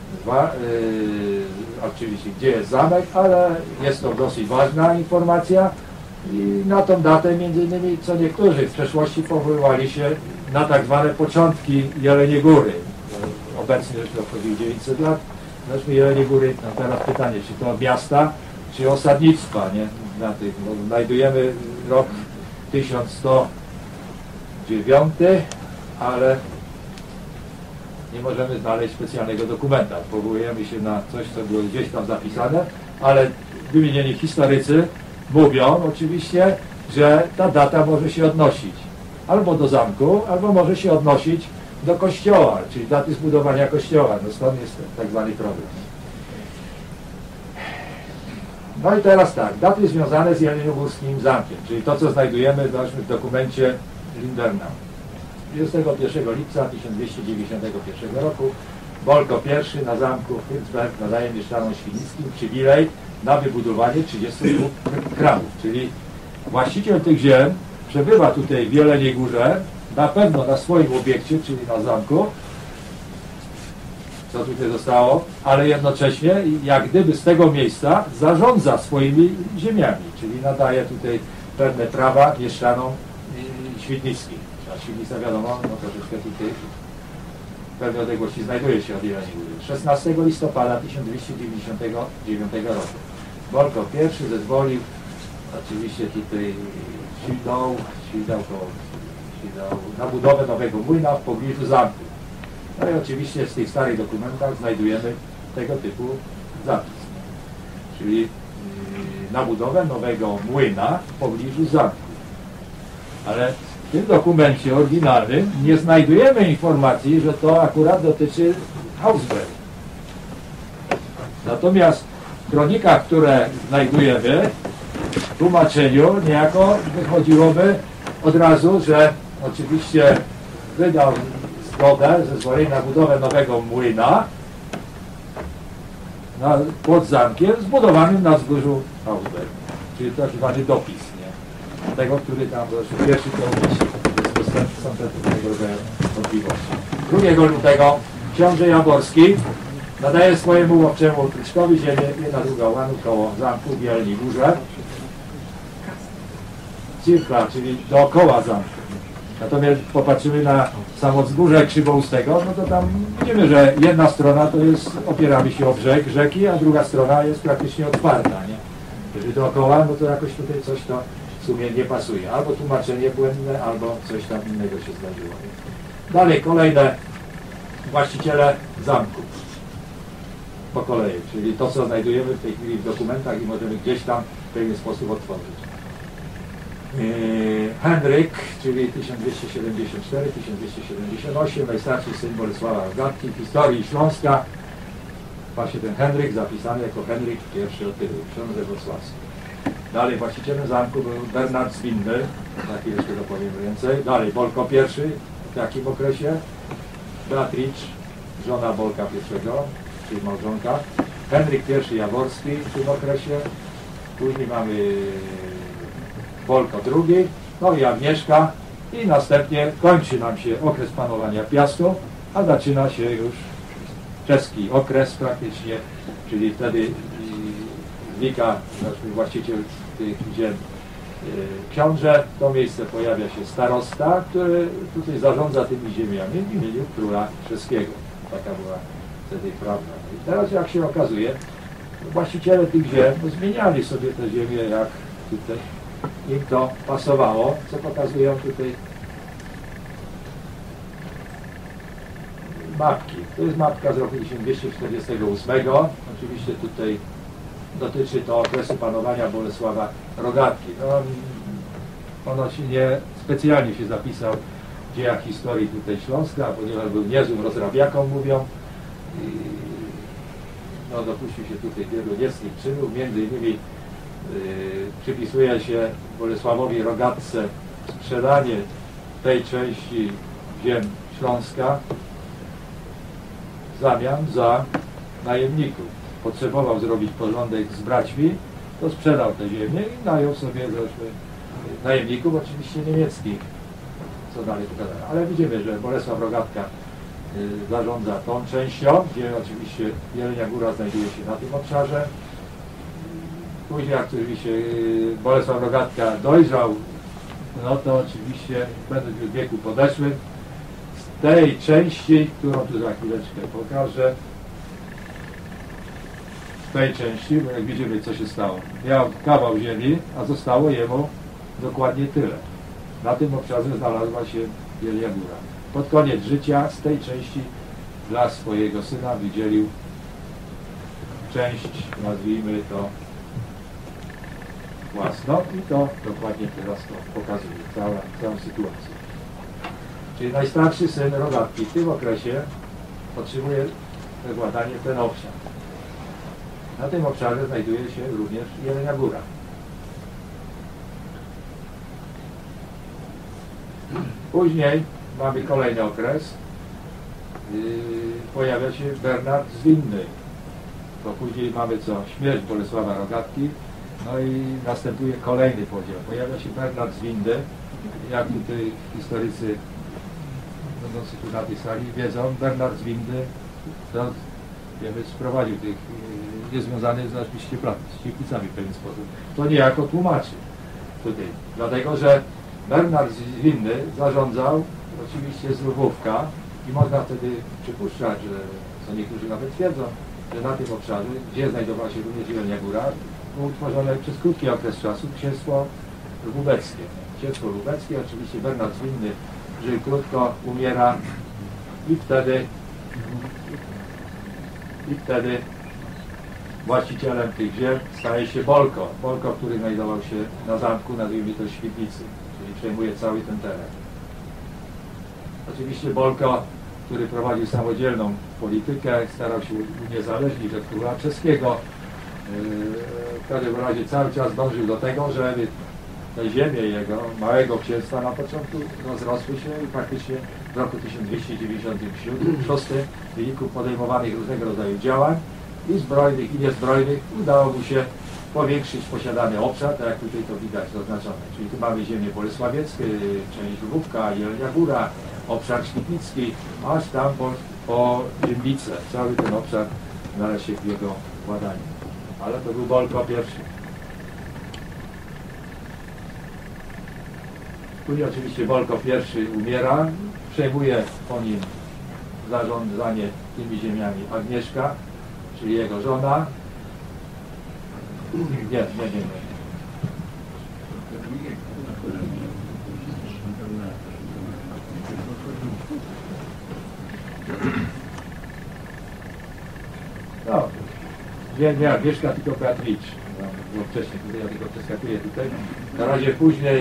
oczywiście gdzie jest zamek, ale jest to dosyć ważna informacja i na tą datę między innymi co niektórzy w przeszłości powoływali się na tak zwane początki Jeleniej Góry. Obecnie już to obchodzi 900 lat. Zresztą Jeleniej Góry, no teraz pytanie, czy to miasta, czy osadnictwa, nie? Na tych, no, znajdujemy rok 1109, ale nie możemy znaleźć specjalnego dokumenta. Powołujemy się na coś, co było gdzieś tam zapisane, ale wymienieni historycy mówią oczywiście, że ta data może się odnosić albo do zamku, albo może się odnosić do kościoła, czyli daty zbudowania kościoła. No stąd jest tak zwany problem. No i teraz tak, daty związane z jeleniogórskim zamkiem, czyli to, co znajdujemy w dokumencie Linderna. 21 lipca 1291 roku Bolko I na zamku Hirzberg nadaje mieszczanom świdnickim przywilej na wybudowanie 32 kramów, czyli właściciel tych ziem przebywa tutaj w Jeleniej Górze, na pewno na swoim obiekcie, czyli na zamku, co tutaj zostało, ale jednocześnie jak gdyby z tego miejsca zarządza swoimi ziemiami, czyli nadaje tutaj pewne prawa mieszczanom świdnickim. A Świdnica wiadomo, no troszeczkę tutaj w pewnej odległości znajduje się od Jeleniej Góry. 16 listopada 1299 roku Bolko I zezwolił oczywiście tutaj Świdał na budowę nowego młyna w pobliżu zamku. No i oczywiście w tych starych dokumentach znajdujemy tego typu zapis. Czyli na budowę nowego młyna w pobliżu zamku. Ale w tym dokumencie oryginalnym nie znajdujemy informacji, że to akurat dotyczy Hausberg. Natomiast w kronikach, które znajdujemy, w tłumaczeniu niejako wychodziłoby od razu, że oczywiście wydał zgodę, zezwolenie na budowę nowego młyna pod zamkiem zbudowanym na wzgórzu Hausberg. Czyli tak zwany dopis, nie? Tego, który tam pierwszy to umieścił. Są tego rodzaju wątpliwości. 2 lutego książę Jaworski nadaje swojemu łowczemu Kryczkowi ziemię 1/2 łanu koło zamku w Jeleniej Górze. Cirkla, czyli dookoła zamku. Natomiast popatrzymy na samo wzgórze Krzywoustego, no to tam widzimy, że jedna strona to jest, opieramy się o brzeg rzeki, a druga strona jest praktycznie otwarta, nie? Jeżeli dookoła, no to jakoś tutaj coś to w sumie nie pasuje. Albo tłumaczenie błędne, albo coś tam innego się zdarzyło. Dalej, kolejne właściciele zamków. Po kolei, czyli to, co znajdujemy w tej chwili w dokumentach i możemy gdzieś tam w pewien sposób otworzyć. Henryk, czyli 1274-1278, najstarszy syn Bolesława Rogatki, w historii Śląska. Właśnie ten Henryk zapisany jako Henryk I od tyłu, książę wrocławski. Dalej właścicielem zamku był Bernard z Windy, za chwileczkę dopowiem więcej. Dalej Bolko I w takim okresie, Beatricz, żona Bolka I, czyli małżonka. Henryk I Jaworski w tym okresie. Później mamy Bolko II, no i Agnieszka i następnie kończy nam się okres panowania Piastu, a zaczyna się już czeski okres praktycznie, czyli wtedy znika właściciel tych ziem książę, w to miejsce pojawia się starosta, który tutaj zarządza tymi ziemiami w imieniu króla czeskiego. Taka była wtedy prawda. I teraz jak się okazuje, właściciele tych ziem zmieniali sobie te ziemie jak tutaj im to pasowało, co pokazują tutaj mapki. To jest mapka z roku 1248. Oczywiście tutaj dotyczy to okresu panowania Bolesława Rogatki. No, ono się nie specjalnie się zapisał w dziejach historii tutaj Śląska, ponieważ był niezłym rozrabiaką, mówią. No, dopuścił się tutaj wielu niecnych czynów, między innymi przypisuje się Bolesławowi Rogatce sprzedanie tej części ziem Śląska w zamian za najemników. Potrzebował zrobić porządek z braćmi, to sprzedał te ziemię i najął sobie najemników, oczywiście niemieckich, co dalej pokazane. Ale widzimy, że Bolesław Rogatka zarządza tą częścią, gdzie oczywiście Jelenia Góra znajduje się na tym obszarze. Później jak oczywiście Bolesław Rogatka dojrzał, no to oczywiście będąc już w wieku podeszłym, z tej części, którą tu za chwileczkę pokażę, z tej części, bo jak widzimy co się stało, miał kawał ziemi, a zostało jemu dokładnie tyle. Na tym obszarze znalazła się Jelenia Góra. Pod koniec życia z tej części dla swojego syna wydzielił część, nazwijmy to własną i to dokładnie teraz to pokazuje całą sytuację. Czyli najstarszy syn Rogatki w tym okresie otrzymuje we władanie ten obszar. Na tym obszarze znajduje się również Jelenia Góra. Później mamy kolejny okres. Pojawia się Bernard Zwinny. To później mamy co? Śmierć Bolesława Rogatki. No i następuje kolejny podział. Pojawia się Bernard Zwinny. Jak tutaj historycy będący tu na tej sali wiedzą, Bernard Zwinny to wiemy, sprowadził tych niezwiązanych z naszymi ścieplicami w pewien sposób. To niejako tłumaczy tutaj. Dlatego, że Bernard Zwinny zarządzał oczywiście z Lwówka i można wtedy przypuszczać, że co niektórzy nawet twierdzą, że na tym obszarze, gdzie znajdowała się również Jelenia Góra, było utworzone przez krótki okres czasu księstwo lwóweckie. Księstwo lwóweckie, oczywiście Bernard Zwinny żył krótko, umiera i wtedy właścicielem tych ziem staje się Bolko. Bolko, który znajdował się na zamku, nazwijmy to Świdnicy, czyli przejmuje cały ten teren. Oczywiście Bolko, który prowadził samodzielną politykę, starał się uniezależnić od króla czeskiego. W każdym razie cały czas dążył do tego, żeby te ziemie jego małego księstwa na początku rozrosły się i praktycznie w roku 1296 w wyniku podejmowanych różnego rodzaju działań i zbrojnych i niezbrojnych udało mu się powiększyć posiadany obszar, tak jak tutaj to widać zaznaczone. Czyli tu mamy ziemię bolesławieckie, część Lwówka, Jelenia Góra, obszar Świdnicki, aż tam po Dymbice. Cały ten obszar znalazł się w jego władaniu. Ale to był Bolko pierwszy. Później oczywiście Bolko I umiera, przejmuje po nim zarządzanie tymi ziemiami Agnieszka, czyli jego żona. Nie. No, nie Agnieszka, tylko Beatricz. Było wcześniej, tutaj ja tylko przeskakuję tutaj. Na razie później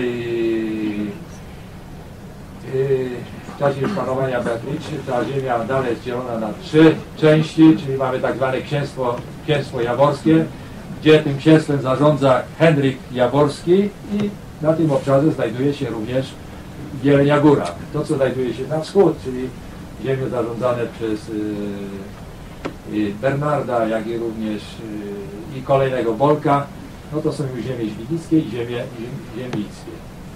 w czasie panowania Beatriczy ta ziemia dalej jest dzielona na 3 części, czyli mamy tak zwane księstwo jaworskie, gdzie tym księstwem zarządza Henryk Jaworski i na tym obszarze znajduje się również Jelenia Góra. To, co znajduje się na wschód, czyli ziemie zarządzane przez Bernarda, jak i również i kolejnego Bolka, no to są już ziemie świdnickie i ziemie ziemickie.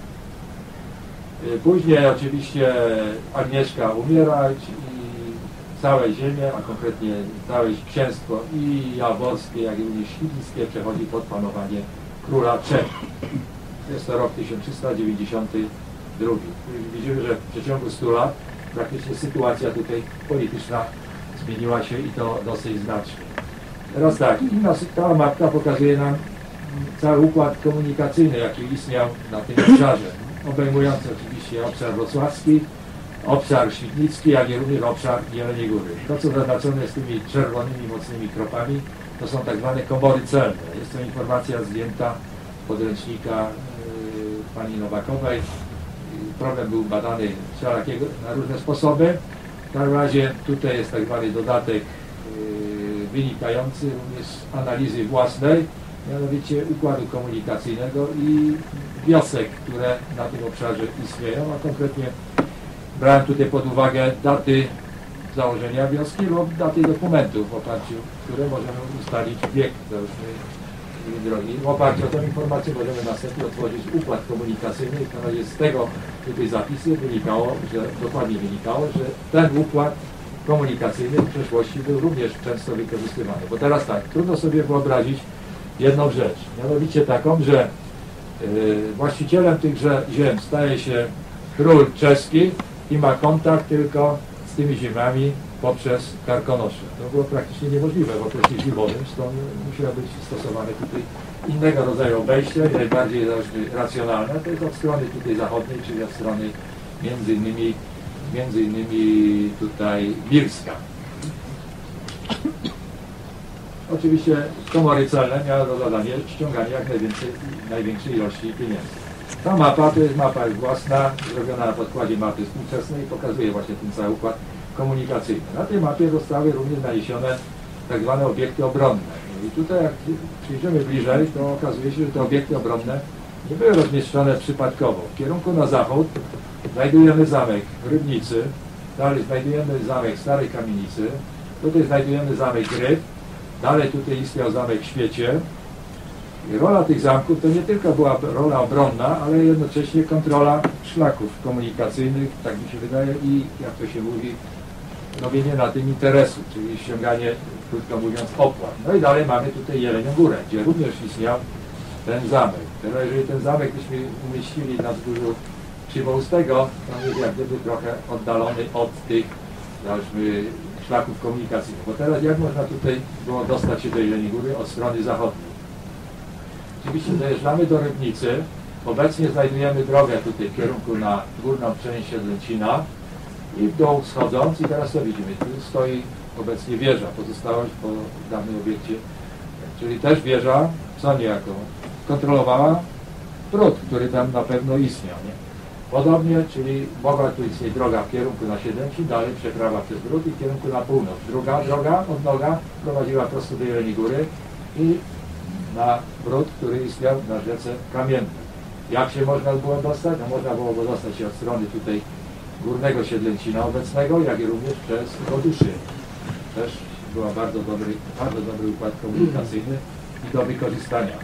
Później oczywiście Agnieszka umiera i całe ziemie, a konkretnie całe księstwo i jaworskie, jak i również świdnickie przechodzi pod panowanie króla Czech. Jest to rok 1392. Widzimy, że w przeciągu 100 lat praktycznie sytuacja tutaj polityczna zmieniła się i to dosyć znacznie. Teraz tak, ta mapka pokazuje nam cały układ komunikacyjny, jaki istniał na tym obszarze, obejmujący oczywiście obszar wrocławski, obszar świdnicki, jak i również obszar Jeleniej Góry. To, co zaznaczone jest tymi czerwonymi, mocnymi kropami, to są tak zwane komory celne. Jest to informacja zdjęta z podręcznika pani Nowakowej. Problem był badany wszelakiego na różne sposoby. W każdym razie tutaj jest tak zwany dodatek wynikający również z analizy własnej, mianowicie układu komunikacyjnego i wiosek, które na tym obszarze istnieją, a konkretnie brałem tutaj pod uwagę daty założenia wioski lub daty dokumentów, w oparciu o które możemy ustalić wiek drogi. W oparciu o tę informację możemy następnie otworzyć układ komunikacyjny i na razie z tego tutaj zapisy dokładnie wynikało, że ten układ komunikacyjny w przeszłości był również często wykorzystywany. Bo teraz tak, trudno sobie wyobrazić jedną rzecz, mianowicie taką, że właścicielem tychże ziem staje się król czeski i ma kontakt tylko z tymi ziemiami poprzez Karkonosze. To było praktycznie niemożliwe w okresie zimowym, stąd musiało być stosowane tutaj innego rodzaju obejście, najbardziej racjonalne, to jest od strony tutaj zachodniej, czyli od strony między innymi tutaj Bielska. oczywiście komory celne miały za zadanie ściąganie jak największej ilości pieniędzy. Ta mapa to jest mapa własna, zrobiona na podkładzie mapy współczesnej i pokazuje właśnie ten cały układ komunikacyjny. Na tej mapie zostały również naniesione tak zwane obiekty obronne. I tutaj jak przyjrzymy bliżej, to okazuje się, że te obiekty obronne nie były rozmieszczone przypadkowo. W kierunku na zachód znajdujemy zamek Rybnicy, dalej znajdujemy zamek Starej Kamienicy, tutaj znajdujemy zamek Ryb, dalej tutaj istniał zamek w Świecie. I rola tych zamków to nie tylko była rola obronna, ale jednocześnie kontrola szlaków komunikacyjnych, tak mi się wydaje, i jak to się mówi, robienie na tym interesu, czyli ściąganie, krótko mówiąc, opłat. No i dalej mamy tutaj Jelenią Górę, gdzie również istniał ten zamek. Teraz jeżeli ten zamek byśmy umieścili na wzgórzu Krzywoustego, to jest jak gdyby trochę oddalony od tych szlaków komunikacyjnych. Bo teraz jak można tutaj było dostać się do Jeleniej Góry od strony zachodniej? Oczywiście dojeżdżamy do Rybnicy, obecnie znajdujemy drogę tutaj w kierunku na górną część Siedlęcina i w dół schodząc, i teraz to widzimy, tu stoi obecnie wieża, pozostałość po danym obiekcie, czyli też wieża, co niejako kontrolowała brud, który tam na pewno istniał. Nie? Podobnie, czyli mogła tu istnieć droga w kierunku na Siedlęcin, dalej przeprawa przez brud i w kierunku na północ. Druga droga, odnoga, prowadziła prosto do Jeleniej Góry i na brud, który istniał na rzece Kamiennej. Jak się można było dostać? No można było dostać się od strony tutaj górnego Siedlęcina obecnego, jak i również przez Goduszy. Też był bardzo dobry układ komunikacyjny i do wykorzystania.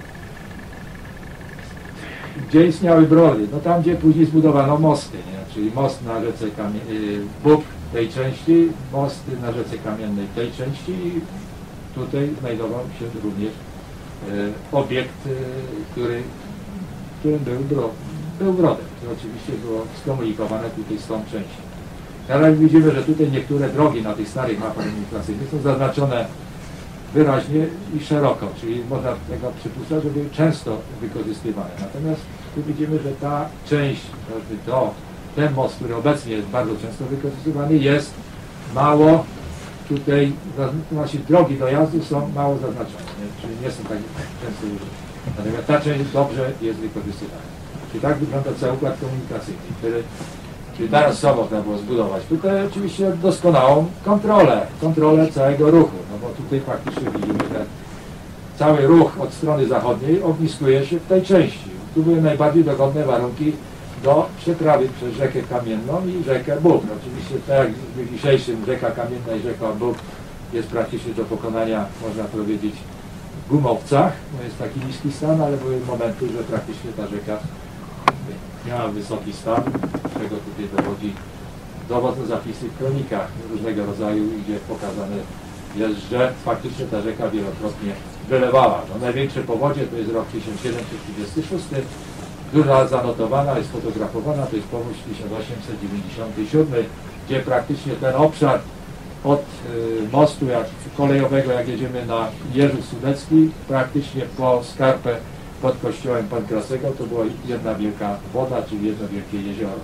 Gdzie istniały brody? No tam, gdzie później zbudowano mosty, nie? Czyli most na rzece Bóg tej części, most na rzece Kamiennej tej części i tutaj znajdował się również obiekt, którym był brodem, to oczywiście było skomunikowane tutaj z tą częścią. Teraz widzimy, że tutaj niektóre drogi na tych starych mapach komunikacyjnych są zaznaczone wyraźnie i szeroko, czyli można tego przypuszczać, że były często wykorzystywane. Natomiast tu widzimy, że ta część, ten most, który obecnie jest bardzo często wykorzystywany, jest mało tutaj, właśnie drogi dojazdu są mało zaznaczone, czyli nie są tak często użyte. Natomiast ta część dobrze jest wykorzystywana. Czyli tak wygląda cały układ komunikacyjny, czyli teraz co można było zbudować? Tutaj oczywiście doskonałą kontrolę całego ruchu, no bo tutaj faktycznie widzimy, że cały ruch od strony zachodniej ogniskuje się w tej części. Tu były najbardziej dogodne warunki do przeprawy przez rzekę Kamienną i rzekę Bóg. Oczywiście tak jak w dzisiejszym rzeka Kamienna i rzeka Bóg jest praktycznie do pokonania, można powiedzieć, w gumowcach, bo jest taki niski stan, ale były momenty, że praktycznie ta rzeka miała wysoki stan, czego tutaj dowodzą zapisy w kronikach różnego rodzaju, gdzie pokazane jest, że faktycznie ta rzeka wielokrotnie wylewała. No, największe powodzie to jest rok 1736, duża zanotowana, jest fotografowana, to jest powódź 1897, gdzie praktycznie ten obszar od mostu kolejowego, jak jedziemy na Jerzów Sudecki, praktycznie po skarpę pod kościołem Pankrasego, to była jedna wielka woda, czyli jedno wielkie jezioro.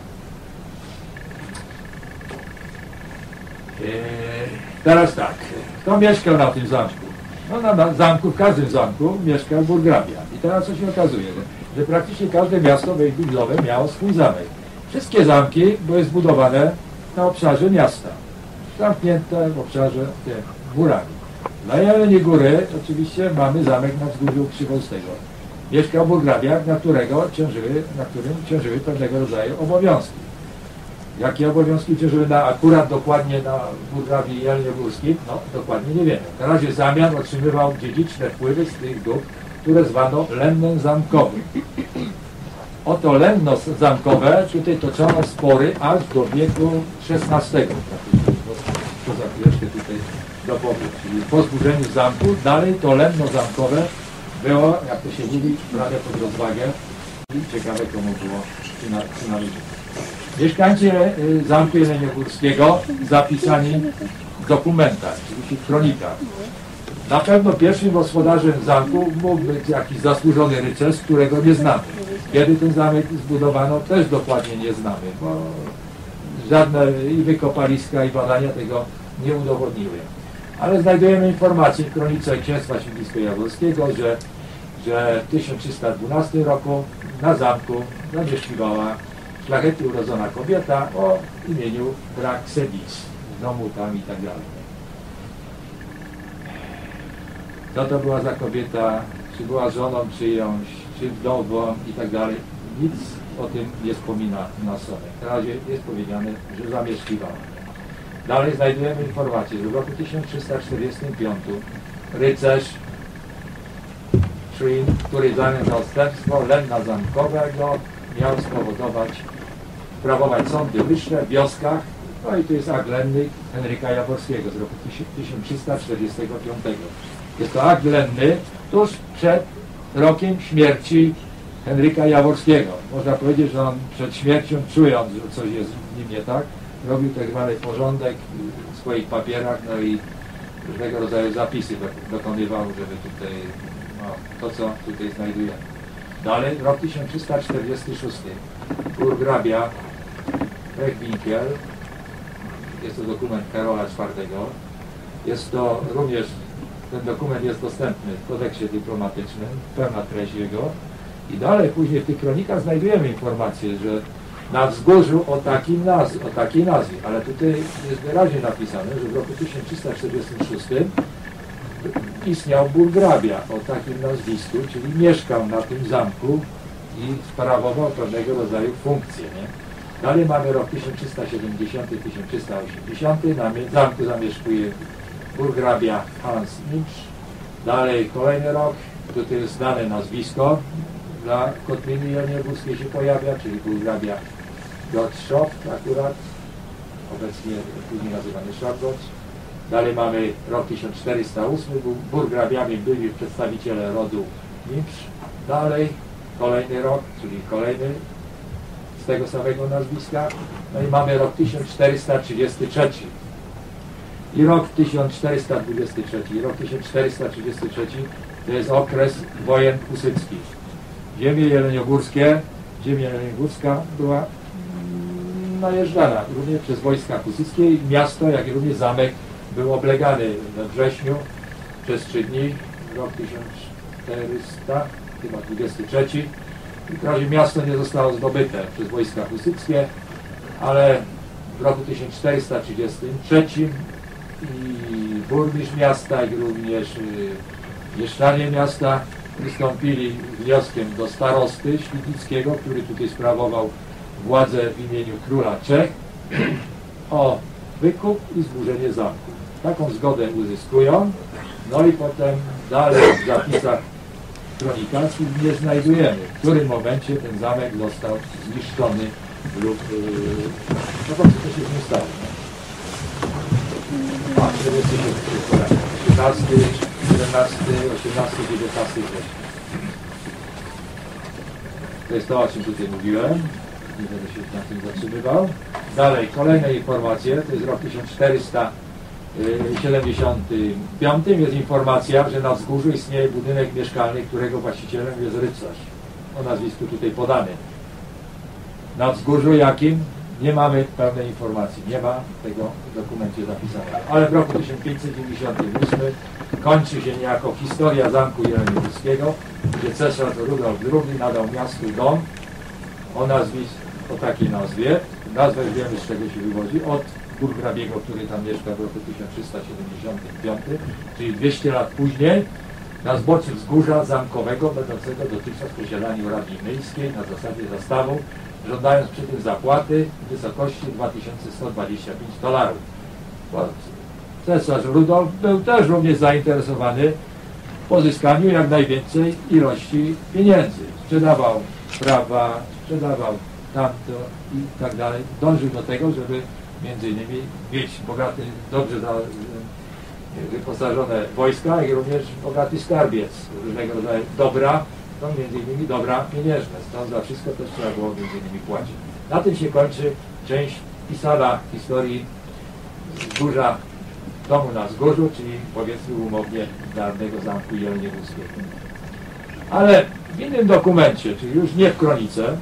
Teraz tak, kto mieszkał na tym zamku? No na zamku, w każdym zamku mieszkał burgrabia. I teraz co się okazuje, że praktycznie każde miasto wejściowe miało swój zamek. Wszystkie zamki były zbudowane na obszarze miasta, zamknięte w obszarze murami. Na Jeleniej Góry oczywiście mamy zamek na wzgórzu Krzywoustego. Mieszkał burgrabia, na którym ciążyły pewnego rodzaju obowiązki. Jakie obowiązki ciążyły akurat dokładnie na burgrabii jeleniogórskiej? No dokładnie nie wiemy. Na razie zamian otrzymywał dziedziczne wpływy z tych dóbr, które zwano lennem zamkowym. Oto lenno zamkowe, tutaj toczono spory aż do wieku XVI. To za chwileczkę tutaj dopowiem. Czyli po zburzeniu zamku dalej to lenno zamkowe było, jak to się mówi, brane pod rozwagę i ciekawe komu było przynależeć. Mieszkańcy zamku jeleniogórskiego zapisani w dokumentach, czyli w kronikach. Na pewno pierwszym gospodarzem zamku mógł być jakiś zasłużony rycerz, którego nie znamy. Kiedy ten zamek zbudowano, też dokładnie nie znamy, bo żadne i wykopaliska, i badania tego nie udowodniły. Ale znajdujemy informację w kronice Księstwa Świdnicko-Jaworskiego, że w 1312 roku na zamku zamieszkiwała szlachetnie urodzona kobieta o imieniu Praxedis, z domu tam i tak dalej. Co to była za kobieta, czy była żoną czyjąś, czy wdową i tak dalej. Nic o tym nie wspomina masonek. Na razie jest powiedziane, że zamieszkiwała. Dalej znajdujemy informację, że w roku 1345 rycerz Szrin, który zamiast zastępstwo Lenna Zamkowego miał sprawować sądy wyższe w wioskach, no i tu jest akt lenny Henryka Jaworskiego z roku 1345. Jest to akt lenny tuż przed rokiem śmierci Henryka Jaworskiego. Można powiedzieć, że on przed śmiercią, czując, że coś jest w nim nie tak, robił tak zwany porządek w swoich papierach, no i różnego rodzaju zapisy dokonywał, żeby tutaj, no, to co tutaj znajdujemy. Dalej, rok 1346. Burgrabia Rechwinkel, jest to dokument Karola IV. Jest to również, ten dokument jest dostępny w kodeksie dyplomatycznym, pełna treść jego. I dalej, później w tych kronikach znajdujemy informację, że na wzgórzu o takiej nazwie, ale tutaj jest wyraźnie napisane, że w roku 1346 istniał burgrabia o takim nazwisku, czyli mieszkał na tym zamku i sprawował pewnego rodzaju funkcje. Nie? Dalej mamy rok 1370-1380, na zamku zamieszkuje burgrabia Hans Nimsz. Dalej kolejny rok, tutaj jest znane nazwisko dla kotliny jeleniogórskiej się pojawia, czyli burgrabia Gottschalk akurat, obecnie później nazywany Szargotz. Dalej mamy rok 1408, burgrabiami byli przedstawiciele rodu Nimsz. Dalej kolejny rok, czyli kolejny z tego samego nazwiska. No i mamy rok 1433 i rok 1423. I rok 1433 to jest okres wojen husyckich. Ziemia jeleniogórska była najeżdżana również przez wojska husyckie i miasto, jak i również zamek był oblegany we wrześniu przez 3 dni, rok 1423. W razie miasto nie zostało zdobyte przez wojska husyckie, ale w roku 1433 i burmistrz miasta, jak również mieszczanie miasta wystąpili z wnioskiem do starosty świdnickiego, który tutaj sprawował władzę w imieniu króla Czech, o wykup i zburzenie zamku. Taką zgodę uzyskują, no i potem dalej w zapisach kronikarskich nie znajdujemy, w którym momencie ten zamek został zniszczony lub no to co się z nim stało. No? 13, 17, 18, 19 września. To jest to, o czym tutaj mówiłem. Nie będę się na tym zatrzymywał. Dalej, kolejne informacje, to jest rok 1475. Jest informacja, że na wzgórzu istnieje budynek mieszkalny, którego właścicielem jest rycerz. O nazwisku tutaj podany. Na wzgórzu jakim? Nie mamy pełnej informacji. Nie ma tego w dokumencie zapisanego. Ale w roku 1598 kończy się niejako historia zamku jeleniogórskiego, gdzie cesarz Rudolf II nadał miastu dom o takiej nazwie. Nazwę wiemy, z czego się wywodzi. Od burgrabiego, który tam mieszka w roku 1375, czyli 200 lat później, na zboczu wzgórza zamkowego, będącego dotychczas w posiadaniu Rady Miejskiej na zasadzie zastawu, żądając przy tym zapłaty w wysokości $2125. Cesarz Rudolf był też również zainteresowany w pozyskaniu jak najwięcej ilości pieniędzy. Sprzedawał prawa, sprzedawał tamto i tak dalej. Dążył do tego, żeby między innymi mieć bogaty, dobrze wyposażone wojska i również bogaty skarbiec różnego rodzaju dobra, to między innymi dobra pieniężne. Stąd za wszystko też trzeba było między innymi płacić. Na tym się kończy część pisana historii wzgórza, domu na wzgórzu, czyli powiedzmy umownie dawnego zamku jeleniogórskiego. Ale w innym dokumencie, czyli już nie w kronice,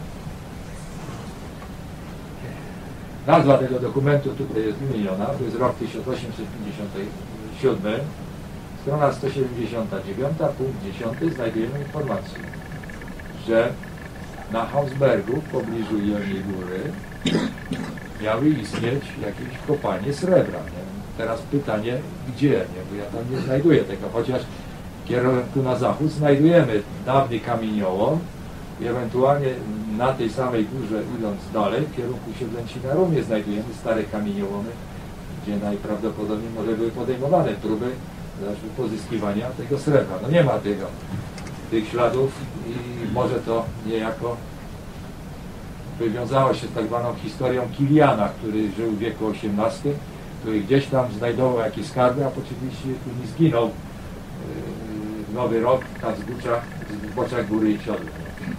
nazwa tego dokumentu tutaj jest wymieniona, to jest rok 1857, 7, strona 179, punkt 10, znajdujemy informację, że na Hausbergu, w pobliżu Jeleniej Góry, miały istnieć jakieś kopalnie srebra. Nie? Teraz pytanie, gdzie? Nie? Bo ja tam nie znajduję tego, chociaż w kierunku na zachód znajdujemy dawny kamieniołom i ewentualnie na tej samej górze, idąc dalej, w kierunku Siedlęcina również znajdujemy stare kamieniołomy, gdzie najprawdopodobniej może były podejmowane próby pozyskiwania tego srebra. No nie ma tych śladów i może to niejako wywiązało się z tak zwaną historią Kiliana, który żył w wieku XVIII, który gdzieś tam znajdował jakieś skarby, a oczywiście tu nie zginął w Nowy Rok na zboczach Góry i Siodła.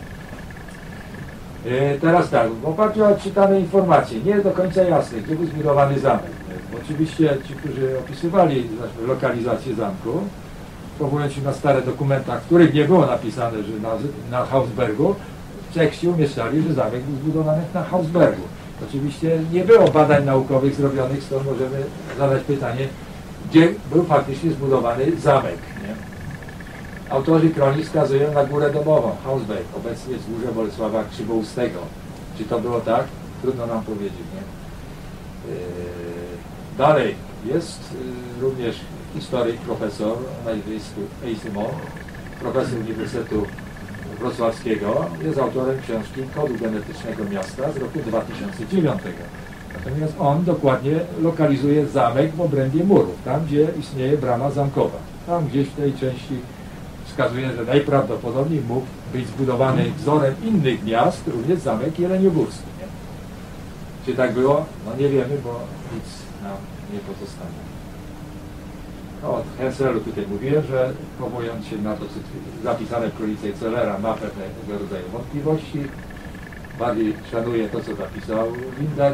Teraz tak, w oparciu o odczytane informacje, nie jest do końca jasne, gdzie był zbudowany zamek. Oczywiście ci, którzy opisywali lokalizację zamku, powołując się na stare dokumenta, w których nie było napisane, że na Hausbergu, w tekście umieszczali, że zamek był zbudowany na Hausbergu. Oczywiście nie było badań naukowych zrobionych, stąd możemy zadać pytanie, gdzie był faktycznie zbudowany zamek. Nie? Autorzy kronik wskazują na Górę Domową, Hausberg, obecnie wzgórze Bolesława Krzywoustego. Czy to było tak? Trudno nam powiedzieć. Nie? Dalej jest również historyk, profesor na nazwisku Eysimo, profesor Uniwersytetu Wrocławskiego, jest autorem książki Kodu Genetycznego Miasta z roku 2009. Natomiast on dokładnie lokalizuje zamek w obrębie murów, tam gdzie istnieje brama zamkowa. Tam gdzieś w tej części wskazuje, że najprawdopodobniej mógł być zbudowany wzorem innych miast, również zamek jeleniogórski. Nie? Czy tak było? No nie wiemy, bo nic nam nie pozostanie. No, o Henselu tutaj mówiłem, że powołując się na to, co zapisane w kronice Cellera, ma pewnego rodzaju wątpliwości. Bardziej szanuję to, co zapisał Linder.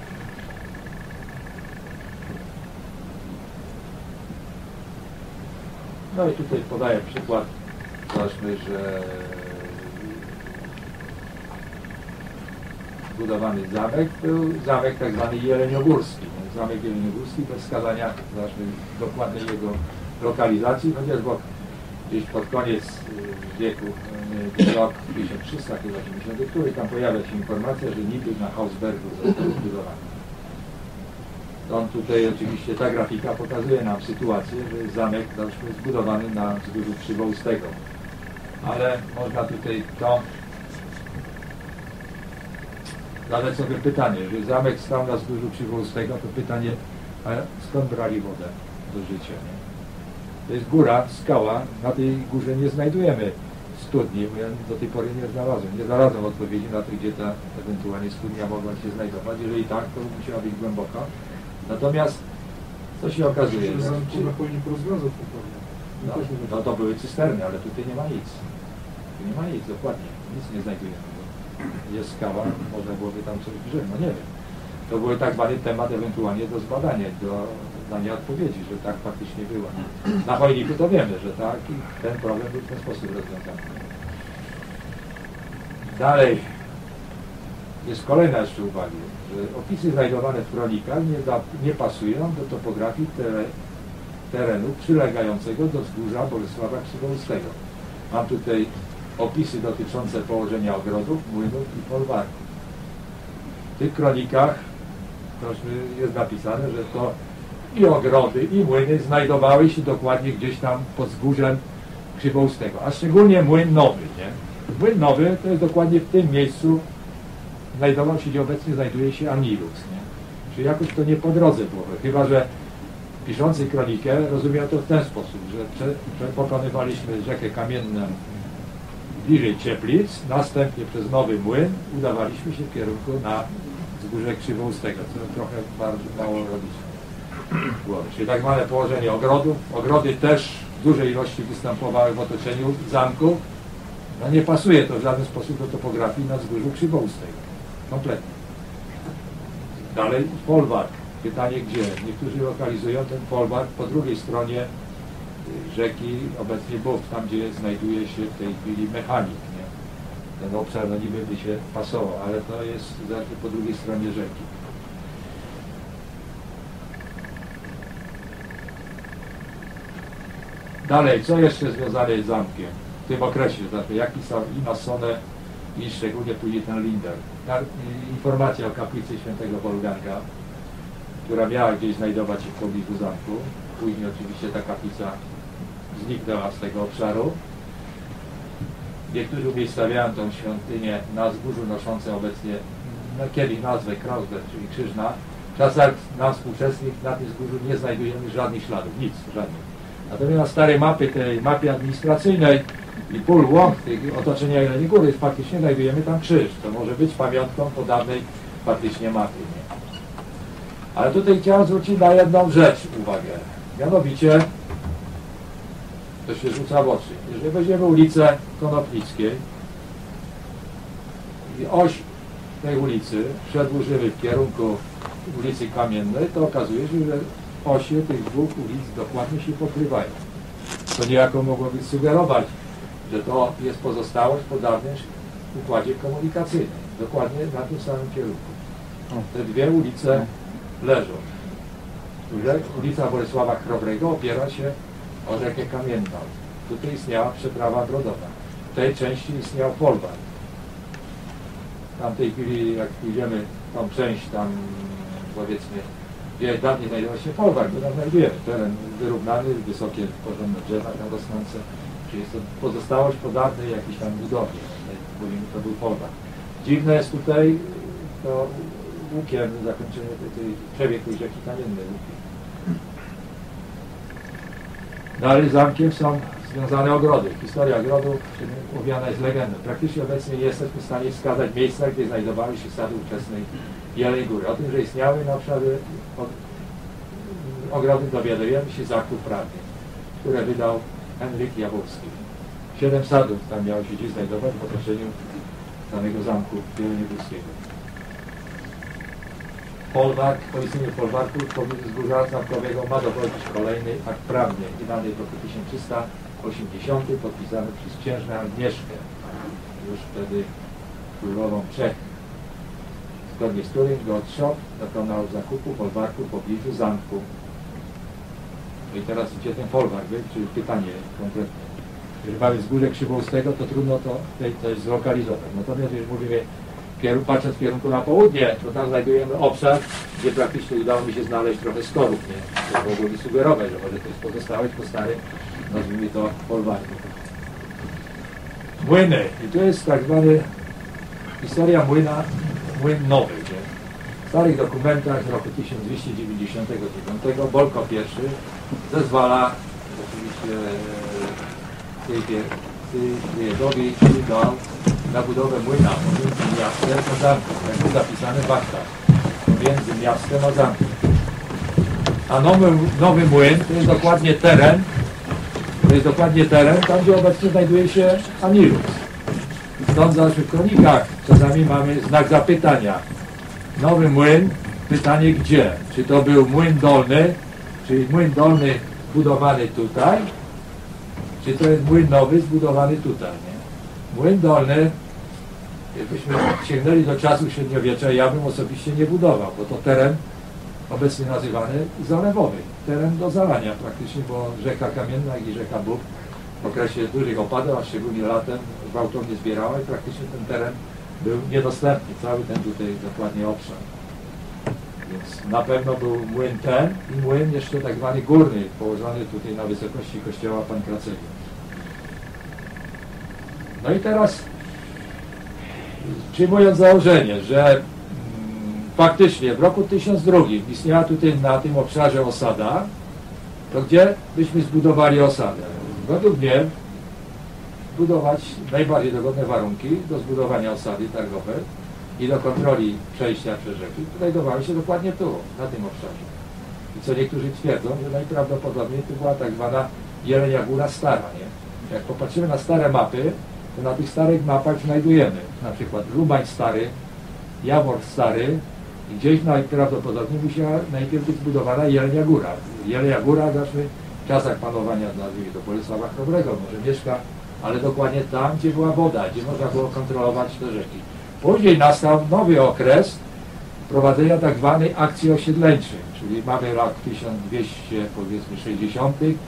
No i tutaj podaję przykład, zobaczmy, że zbudowany zamek był zamek tak zwany jeleniogórski. Zamek jeleniogórski bez wskazania, zobaczmy, dokładnej jego lokalizacji, chociaż gdzieś pod koniec wieku, rok 1300 chyba 80, który tam pojawia się informacja, że niby na Hausbergu został zbudowany. On tutaj oczywiście, ta grafika pokazuje nam sytuację, że zamek zbudowany na wzgórzu Krzywoustego. Ale można tutaj to zadać sobie pytanie, że zamek stał na wzgórzu Krzywoustego, to pytanie, a skąd brali wodę do życia? Nie? To jest góra, skała, na tej górze nie znajdujemy studni, bo ja do tej pory nie znalazłem odpowiedzi na to, gdzie ta ewentualnie studnia mogła się znajdować. Jeżeli tak, to musiała być głęboko. Natomiast co się okazuje? No to były cysterny, ale tutaj nie ma nic. Tu nie ma nic, dokładnie. Nic nie znajdujemy. Jest skała, można byłoby tam coś grzeć, no nie wiem. To był tak zwany temat ewentualnie do zbadania, do dania odpowiedzi, że tak faktycznie było. Na Chojniku to wiemy, że tak i ten problem był w ten sposób rozwiązany. Dalej jest kolejna jeszcze uwaga, że opisy znajdowane w kronikach nie pasują do topografii terenu przylegającego do wzgórza Bolesława Krzywoustego. Mam tutaj opisy dotyczące położenia ogrodów, młynów i folwarku. W tych kronikach jest napisane, że to i ogrody, i młyny znajdowały się dokładnie gdzieś tam pod wzgórzem Krzywoustego, a szczególnie młyn nowy. Nie? Młyn nowy to jest dokładnie w tym miejscu znajdował się, gdzie obecnie znajduje się Anilus. Nie? Czyli jakoś to nie po drodze było, chyba że piszący kronikę rozumiał to w ten sposób, że pokonywaliśmy rzekę Kamienną bliżej Cieplic, następnie przez Nowy Młyn udawaliśmy się w kierunku na wzgórze Krzywoustego, co trochę bardzo mało logiczne. Czyli tak zwane położenie ogrodów. Ogrody też w dużej ilości występowały w otoczeniu zamków. No nie pasuje to w żaden sposób do topografii na wzgórzu Krzywoustego. Kompletnie. Dalej folwark. Pytanie gdzie? Niektórzy lokalizują ten folwark po drugiej stronie rzeki, obecnie Bów, tam gdzie znajduje się w tej chwili mechanik. Nie? Ten obszar no niby by się pasował, ale to jest po drugiej stronie rzeki. Dalej, co jeszcze związane jest z zamkiem w tym okresie? Znaczy, jaki są i masone, i szczególnie później ten Linder. Informacja o kaplicy świętego Wolfganga, która miała gdzieś znajdować się w pobliżu zamku. Później oczywiście ta kaplica zniknęła z tego obszaru. Niektórzy umiejscawiają tą świątynię na wzgórzu noszącym obecnie kiedyś nazwę Kreuzberg, czyli Krzyżna. W czasach nam współczesnych na tym wzgórzu nie znajdujemy żadnych śladów, nic, żadnych. Natomiast na starej mapie, tej mapie administracyjnej i pól łąk, tych otoczenia Jeleniej Góry, faktycznie znajdujemy tam krzyż. To może być pamiątką po dawnej faktycznie mapie. Nie? Ale tutaj chciałem zwrócić na jedną rzecz uwagę. Mianowicie, to się rzuca w oczy. Jeżeli weźmiemy ulicę Konopnickiej i oś tej ulicy przedłużymy w kierunku ulicy Kamiennej, to okazuje się, że osie tych dwóch ulic dokładnie się pokrywają. To niejako mogłoby sugerować, że to jest pozostałość po dawnym układzie komunikacyjnym. Dokładnie na tym samym kierunku. Te dwie ulice leżą. Ulica Bolesława Chrobrego opiera się o rzekę Kamienną. Tutaj istniała przeprawa drogowa. W tej części istniał folwark. Tam w tej chwili, jak pójdziemy tą część, tam powiedzmy, gdzie dawniej znajdował się folwark, to tam znajdujemy teren wyrównany, wysokie, porządne drzewa tam rosnące. Czyli jest to pozostałość po dawnej jakiejś tam budowie. Mówimy, to był folwark. Dziwne jest tutaj to łukiem zakończenie tej przebiegu rzeki Kamiennej. Dalej z zamkiem są związane ogrody. Historia ogrodów owiana jest legendą. Praktycznie obecnie nie jesteśmy w stanie wskazać miejsca, gdzie znajdowały się sady ówczesnej Jeleniej Góry. O tym, że istniały na obszarze ogrody, dowiadujemy się z aktów prawnych, które wydał Henryk Jaworski. 7 sadów tam miało się gdzieś znajdować w otoczeniu samego zamku jeleniogórskiego. Folwark, po istnieniu folwarku w pobliżu wzgórza zamkowego ma dowodzić kolejny akt prawny wydany w roku 1380 podpisany przez księżnę Agnieszkę, już wtedy królową Czech. Zgodnie z którym Gottschoff dokonał zakupu folwarku w pobliżu zamku. No i teraz gdzie ten folwark był, czyli pytanie konkretne. Jeżeli mamy wzgórze Krzywoustego, to trudno to jest zlokalizować. Natomiast jeżeli mówimy patrząc w kierunku na południe, to tam znajdujemy obszar, gdzie praktycznie udało mi się znaleźć trochę skorów, nie? To mogłoby sugerować, że może to jest pozostałość po starym, nazwijmy to folwarku. Młyny. I tu jest tak zwany historia młyn nowy. Nie? W starych dokumentach z roku 1299 Bolko I zezwala oczywiście Tyjedowi dał na budowę młyna pomiędzy miastem a zamkiem, jak był zapisany w aktach, pomiędzy miastem a zamkiem. A nowy młyn to jest dokładnie teren, tam gdzie obecnie znajduje się Anilus. Stąd zawsze w kronikach czasami mamy znak zapytania. Nowy młyn, pytanie gdzie? Czy to był młyn dolny, czyli młyn dolny zbudowany tutaj, czy to jest młyn nowy zbudowany tutaj, nie? Młyn dolny, jakbyśmy sięgnęli do czasów średniowiecza, ja bym osobiście nie budował, bo to teren obecnie nazywany zalewowy, teren do zalania praktycznie, bo rzeka Kamienna i rzeka Bóg w okresie dużych opadów, a szczególnie latem gwałtownie zbierała i praktycznie ten teren był niedostępny, cały ten tutaj dokładnie obszar. Więc na pewno był młyn ten i młyn jeszcze tak zwany górny, położony tutaj na wysokości kościoła Pankracego. No i teraz, przyjmując założenie, że faktycznie w roku 1002 istniała tutaj na tym obszarze osada, to gdzie byśmy zbudowali osadę? Według mnie budować najbardziej dogodne warunki do zbudowania osady targowej i do kontroli przejścia przez rzeki znajdowały się dokładnie tu, na tym obszarze. I co niektórzy twierdzą, że najprawdopodobniej to była tak zwana Jelenia Góra Stara, nie? Jak popatrzymy na stare mapy, to na tych starych mapach znajdujemy na przykład Lubań Stary, Jawor Stary i gdzieś najprawdopodobniej musiała najpierw być zbudowana Jelenia Góra. Jelenia Góra zaczmy w czasach panowania, nazwijmy to Bolesława Chrobrego, może mieszka, ale dokładnie tam, gdzie była woda, gdzie można było kontrolować te rzeki. Później nastał nowy okres prowadzenia tak zwanej akcji osiedleńczej, czyli mamy rok 1260,